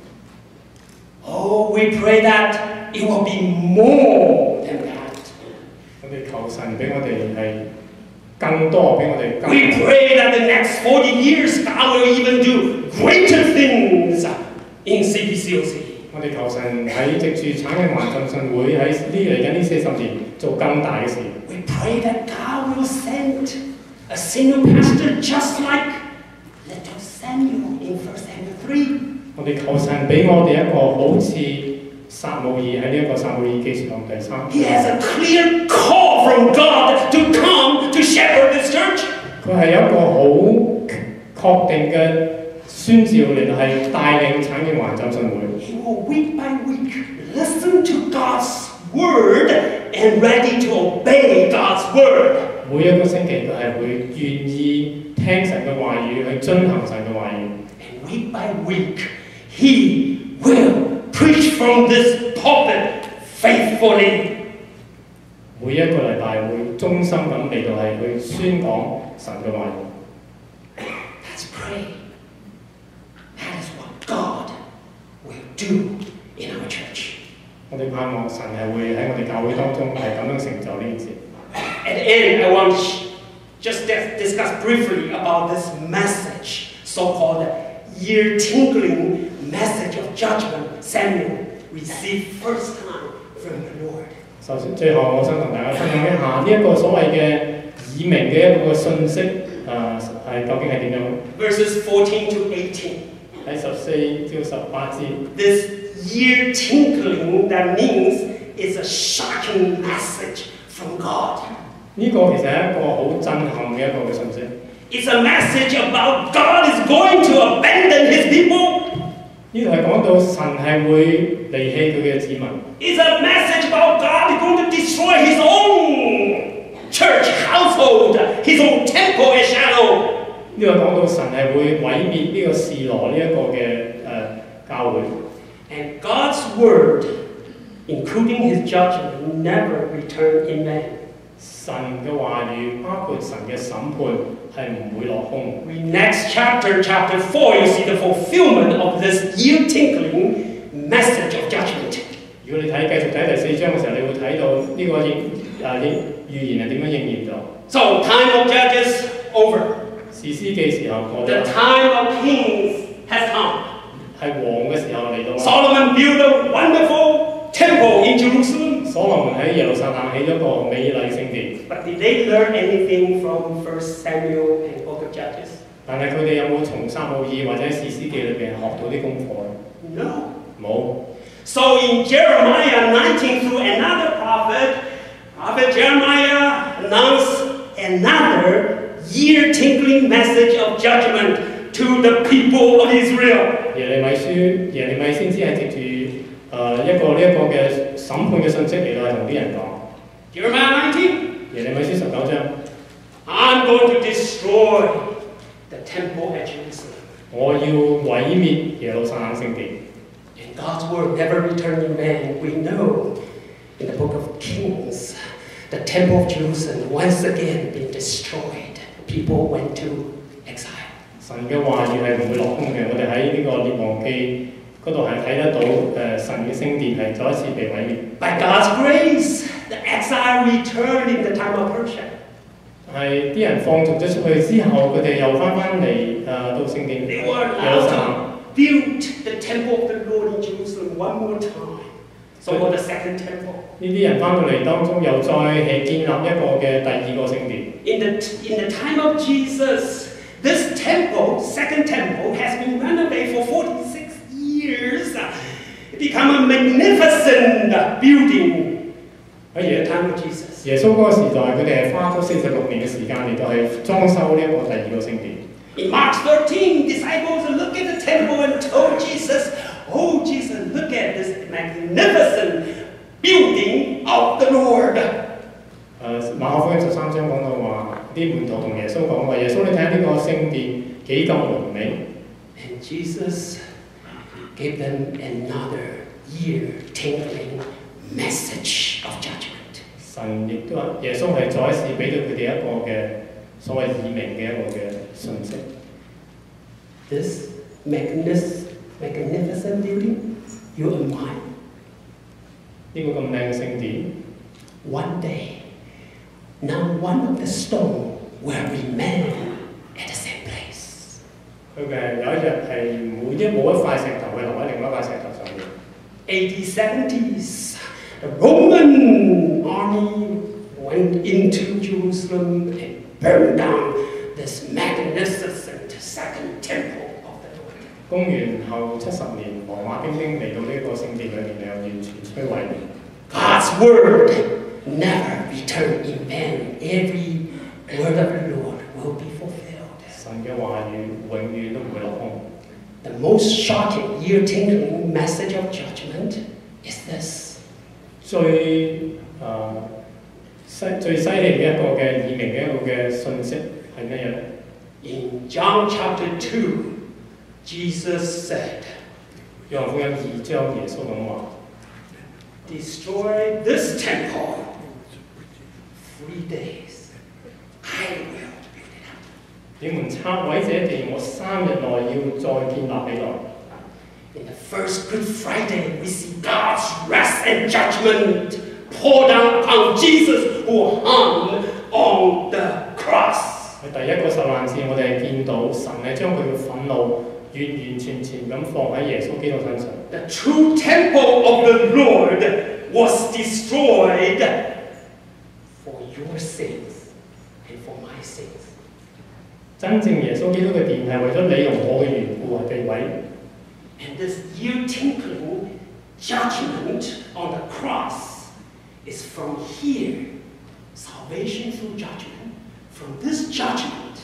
Oh, we pray that it will be more than that. 我哋求神俾我哋係更多，俾我哋更 We pray that the next forty years God will even do greater things in C P C O C. 我哋求神喺藉住產業環浸信會喺呢嚟緊呢四十年做更大嘅事。 We pray that God will send a senior pastor just like little Samuel in First Samuel three. 我哋求神俾我哋一個好似撒母耳喺呢一個撒母耳記上第三。 He has a clear call from God to come to shepherd this church. 佢係一個好確定嘅宣召嚟到係帶領產業環浸信會。 He will week by week listen to God's word and ready to obey God's word. 每一個星期佢係會願意聽神嘅話語，去遵行神嘅話語。 And week by week, he will preach from this pulpit faithfully. 每一個禮拜會忠心咁嚟到係去宣講神嘅話語。 Let's pray. That is what God will do in our church. 我哋盼望神係會喺我哋教會當中係咁樣成就呢件事。 At the end, I want to just discuss briefly about this message, so-called ear tingling message of judgment Samuel received first time from the Lord. 首先，最後我想同大家分享一下呢一個所謂嘅耳鳴嘅一個信息，誒、呃、係究竟係點樣 ？Verses fourteen to eighteen. 喺十四至十八節。 This ear tingling that means it's a shocking message from God. 呢個其實係一個好震撼嘅一個嘅信息。 It's a message about God is going to abandon His people. 呢度係講到神係會離棄佢嘅子民。 It's a message about God is going to destroy His own church household, His own temple and shadow. 呢個講到神係會毀滅呢個示羅呢一個嘅誒教會。 And God's word, including His judgment, never return in vain. 神嘅話語，包括神嘅審判，係唔會落空。 We next chapter, chapter four, you see the fulfillment of this ear-tinkling message of judgment. 如果你睇繼續睇第四章嘅時候，你會睇到呢個應啊應預言係點樣應驗咗。 So time of Judges over. 士師記時候過咗。 The time of kings has come. 係王嘅時候嚟到。 Solomon built a wonderful temple in Jerusalem. 所羅門喺耶路撒冷起咗個美麗聖殿。 But did they learn anything from First Samuel and Book of Judges? 但係佢哋有冇從撒母耳或者士師記裏邊學到啲功課？ No. 冇。 So in Jeremiah nineteen, through another prophet, Prophet Jeremiah announced another ear-tinkling message of judgment to the people of Israel. 耶利米書，耶利米先知係藉住誒一個呢一個嘅審判嘅信息嚟到係同啲人講。 Jeremiah nineteen. 耶利米書十九章。 I'm going to destroy the temple at Jerusalem. 我要毀滅耶路撒冷聖殿。 And God's word never returned in vain. We know in the book of Kings, the temple of Jerusalem once again been destroyed. People went to exile. 神嘅話語係唔會落空嘅。我哋喺呢個列王記嗰度係睇得到誒神嘅聖殿係再一次被毀滅。 By God's grace, the exile returned in the time of Persia. 係啲人放逐咗出去之後，佢哋又翻翻嚟誒到聖殿 They were 耶路撒冷。 allowed to build the temple of the Lord in Jerusalem one more time. So for the second temple. 呢啲人翻到嚟當中又再係建立一個嘅第二個聖殿。 In the in the time of Jesus, this temple, second temple, has been renovated for forty-six years. It became a magnificent building. In the time of Jesus. 耶穌嗰個時代，佢哋係花咗四十六年嘅時間嚟到係裝修呢一個第二個聖殿。 In Mark thirteen, disciples looked at the temple and told Jesus, "Oh Jesus, look at this magnificent building of the Lord." 誒馬可福音十三章講到話，啲門徒同耶穌講話：耶穌你睇下呢個聖殿幾咁榮美。 And Jesus gave them another ear-tingling message of judgment. 神亦都耶穌係再一次俾到佢哋一個嘅所謂耳鳴嘅一個嘅信息。 This magnificent, magnificent building, you and mine. 呢個咁靚嘅聖殿， One day, not one of the stone will remain at the same place. 佢嘅有一日係每一冇一塊石頭會留喺另外一塊石頭上面。 A D seventies, the Roman army went into Jerusalem and burned down this magnificent second temple of the Lord. 公元後七十年，羅馬兵丁嚟到呢個聖殿裏面，又完全摧毀。 God's word never returned in vain. Every word of the Lord will be fulfilled. 神嘅話語永遠都唔會落空。 The most shocking, ear-tingling message of judgment is this. 最誒犀最犀利嘅一個嘅耳鳴嘅一個嘅信息係咩嘢咧？ In John chapter two, Jesus said, 約翰福音二章耶穌咁話： "Destroy this temple. Three days, I will build it up." 你們拆毀這地，我三日內要再建立起來。 In the first Good Friday, we see God's wrath and judgment pour down upon Jesus who hung on the cross. 喺第一個受難節，我哋係見到神係將佢嘅憤怒完完全全咁放喺耶穌基督身上。 The true temple of the Lord was destroyed for your sins and for my sins. 真正耶穌基督嘅殿係為咗你同我嘅緣故係被毀。 And this ear-tinkling judgment on the cross is from here. Salvation through judgment. From this judgment,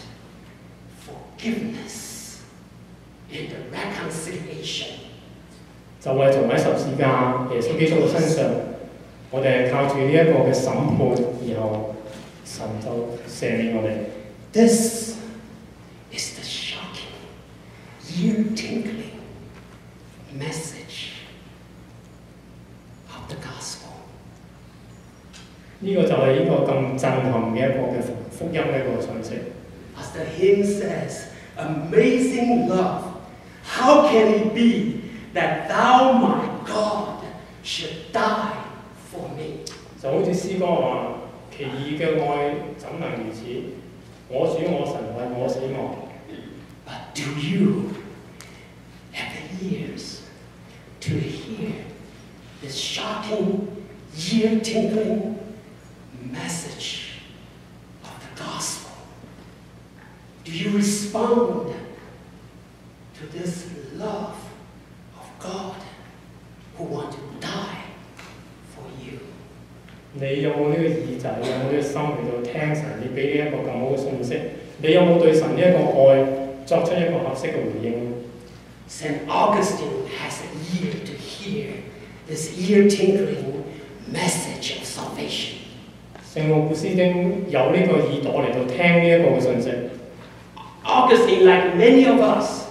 forgiveness and reconciliation. 就係從喺十字架耶穌基督嘅身上，我哋係靠住呢一個嘅審判，然後神就赦免我哋。 This is the shocking, ear-tinkling message of the gospel. 呢個就係呢個咁震撼嘅一個嘅福音嘅一個信息。 As the hymn says, amazing love, how can it be that thou, my God, should die for me? 就好似詩歌話：奇異嘅愛怎能如此？我主我神為我死亡。 But do you have the ears to hear this shocking, ear-tinkling message of the gospel? Do you respond to this love of God who wants to die for you? 你有冇呢個耳仔？有冇呢個心嚟到聽神你俾呢一個咁好嘅信息？你有冇對神呢一個愛作出一個合適嘅回應 Saint Augustine has an ear to hear this ear-tinkling message of salvation. 聖奧古斯丁有呢個耳朵嚟到聽呢一個嘅信息。 Augustine, like many of us,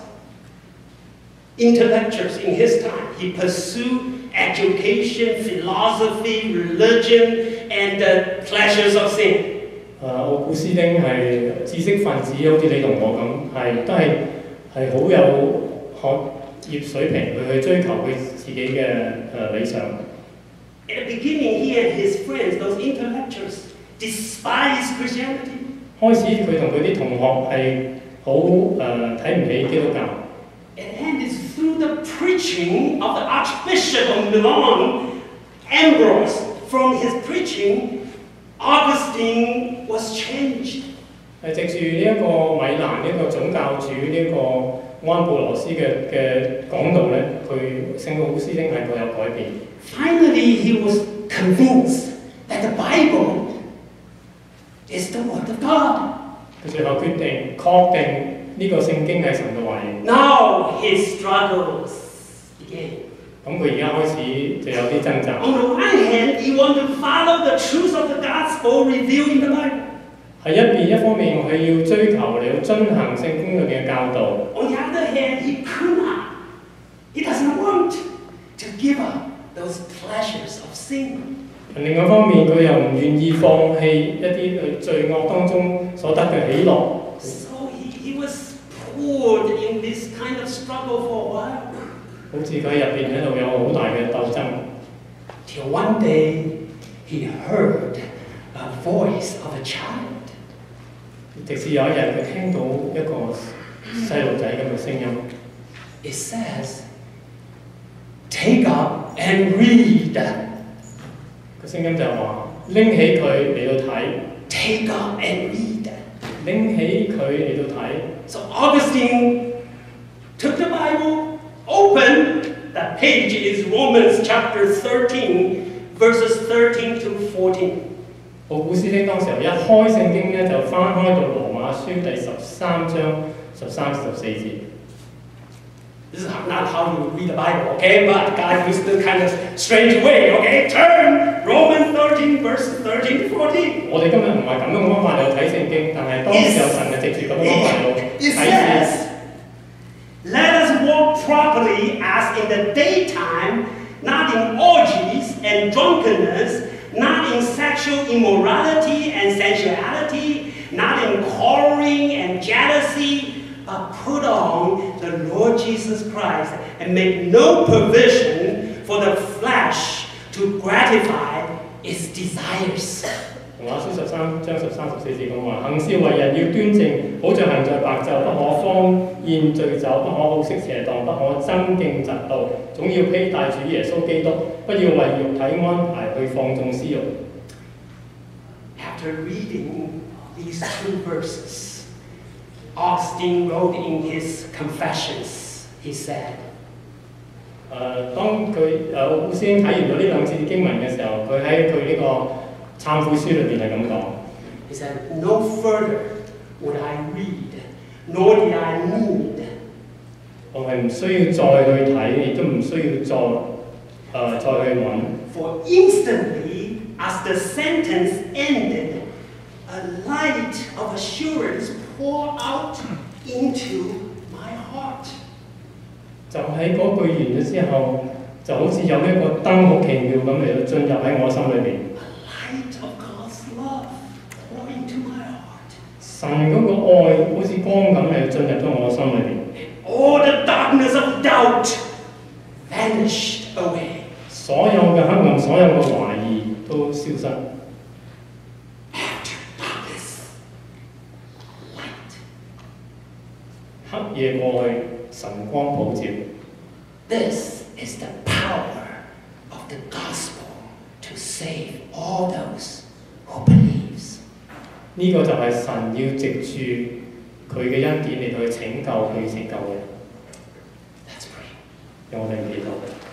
intellectuals in his time, he pursued education, philosophy, religion, and the pleasures of sin. 誒、呃，奧古斯丁係知識分子，好似你同我咁，係都係係好有學業水平，佢去追求佢自己嘅誒、呃、理想。 At the beginning, he and his friends, those intellectuals, despised Christianity. 開始佢同佢啲同學係好誒睇唔起基督教。 And it's through the preaching of the Archbishop of Milan, Ambrose. From his preaching, Augustine was changed. 係藉住呢一個米蘭呢一個總教主呢一個安布羅斯嘅嘅講道咧，佢聖奧古斯丁係佢有改變。 Finally, he was convinced that the Bible is the Word of God. 佢最後決定確定呢個聖經係神嘅話語。 Now his struggles began. 咁佢而家開始就有啲掙扎。 On the one hand, he wanted to follow the truth of the gospel revealed in the Bible. 係一邊一方面，佢要追求嚟到遵行聖經裏面嘅教導。 On the other hand, he could not. He doesn't want to give up those pleasures of sin. 另一方面，佢又唔願意放棄一啲佢罪惡當中所得嘅喜樂。 So he, he was poured in this kind of struggle for a while. 好似佢喺入邊喺度有好大嘅鬥爭。 Till one day he heard a voice of a child. 直至有一日佢聽到一個細路仔咁嘅聲音。 It says, "Take up and read." 個聲音就係話拎起佢嚟到睇。 Take up and read. 拎起佢嚟到睇。 So Augustine took the Bible, opened. The page is Romans chapter thirteen, verses thirteen to fourteen. 奧古斯丁當時候一開聖經咧，就翻開到羅馬書第十三章十三至十四節。 This is not how you read the Bible, okay? But God used this kind of strange way, okay? Turn Romans thirteen, verses thirteen to fourteen. 我哋今日唔係咁樣嘅方法嚟睇聖經，但係當時候神係藉住咁嘅方法嚟睇聖。 Let us walk properly as in the daytime, not in orgies and drunkenness, not in sexual immorality and sensuality, not in quarreling and jealousy, but put on the Lord Jesus Christ and make no provision for the flesh to gratify its desires. 童話書十三章十三十四節咁話：行事為人要端正，好像行在白晝，不可荒宴醉酒，不可好色邪蕩，不可爭競嫉妒，總要披戴主耶穌基督，不要為肉體安排去放縱私欲。 After reading these two verses, Augustine wrote in his Confessions, he said, 誒、呃，當佢誒奧斯丁睇完咗呢兩節經文嘅時候，佢喺佢呢個懺悔書裏邊係咁講。 He said, "No further would I read, nor did I need." 我係唔需要再去睇，亦都唔需要再誒、呃、再去揾。 For instantly, as the sentence ended, a light of assurance poured out into my heart. 就喺嗰句完咗之後，就好似有一個燈好奇妙咁嚟到進入喺我心裏邊。 A light of God's love poured into my heart. 神嗰個愛好似光咁嚟進入咗我心裏邊。 All the darkness of doubt vanished away. 所有嘅黑暗，所有嘅懷疑都消失。 After darkness, light. 黑夜過去，神光普照。 This is the power of the gospel to save all those who believes. 呢個就係神要藉住佢嘅恩典嚟到去拯救佢拯救嘅人。 Let's pray. 讓我哋祈禱。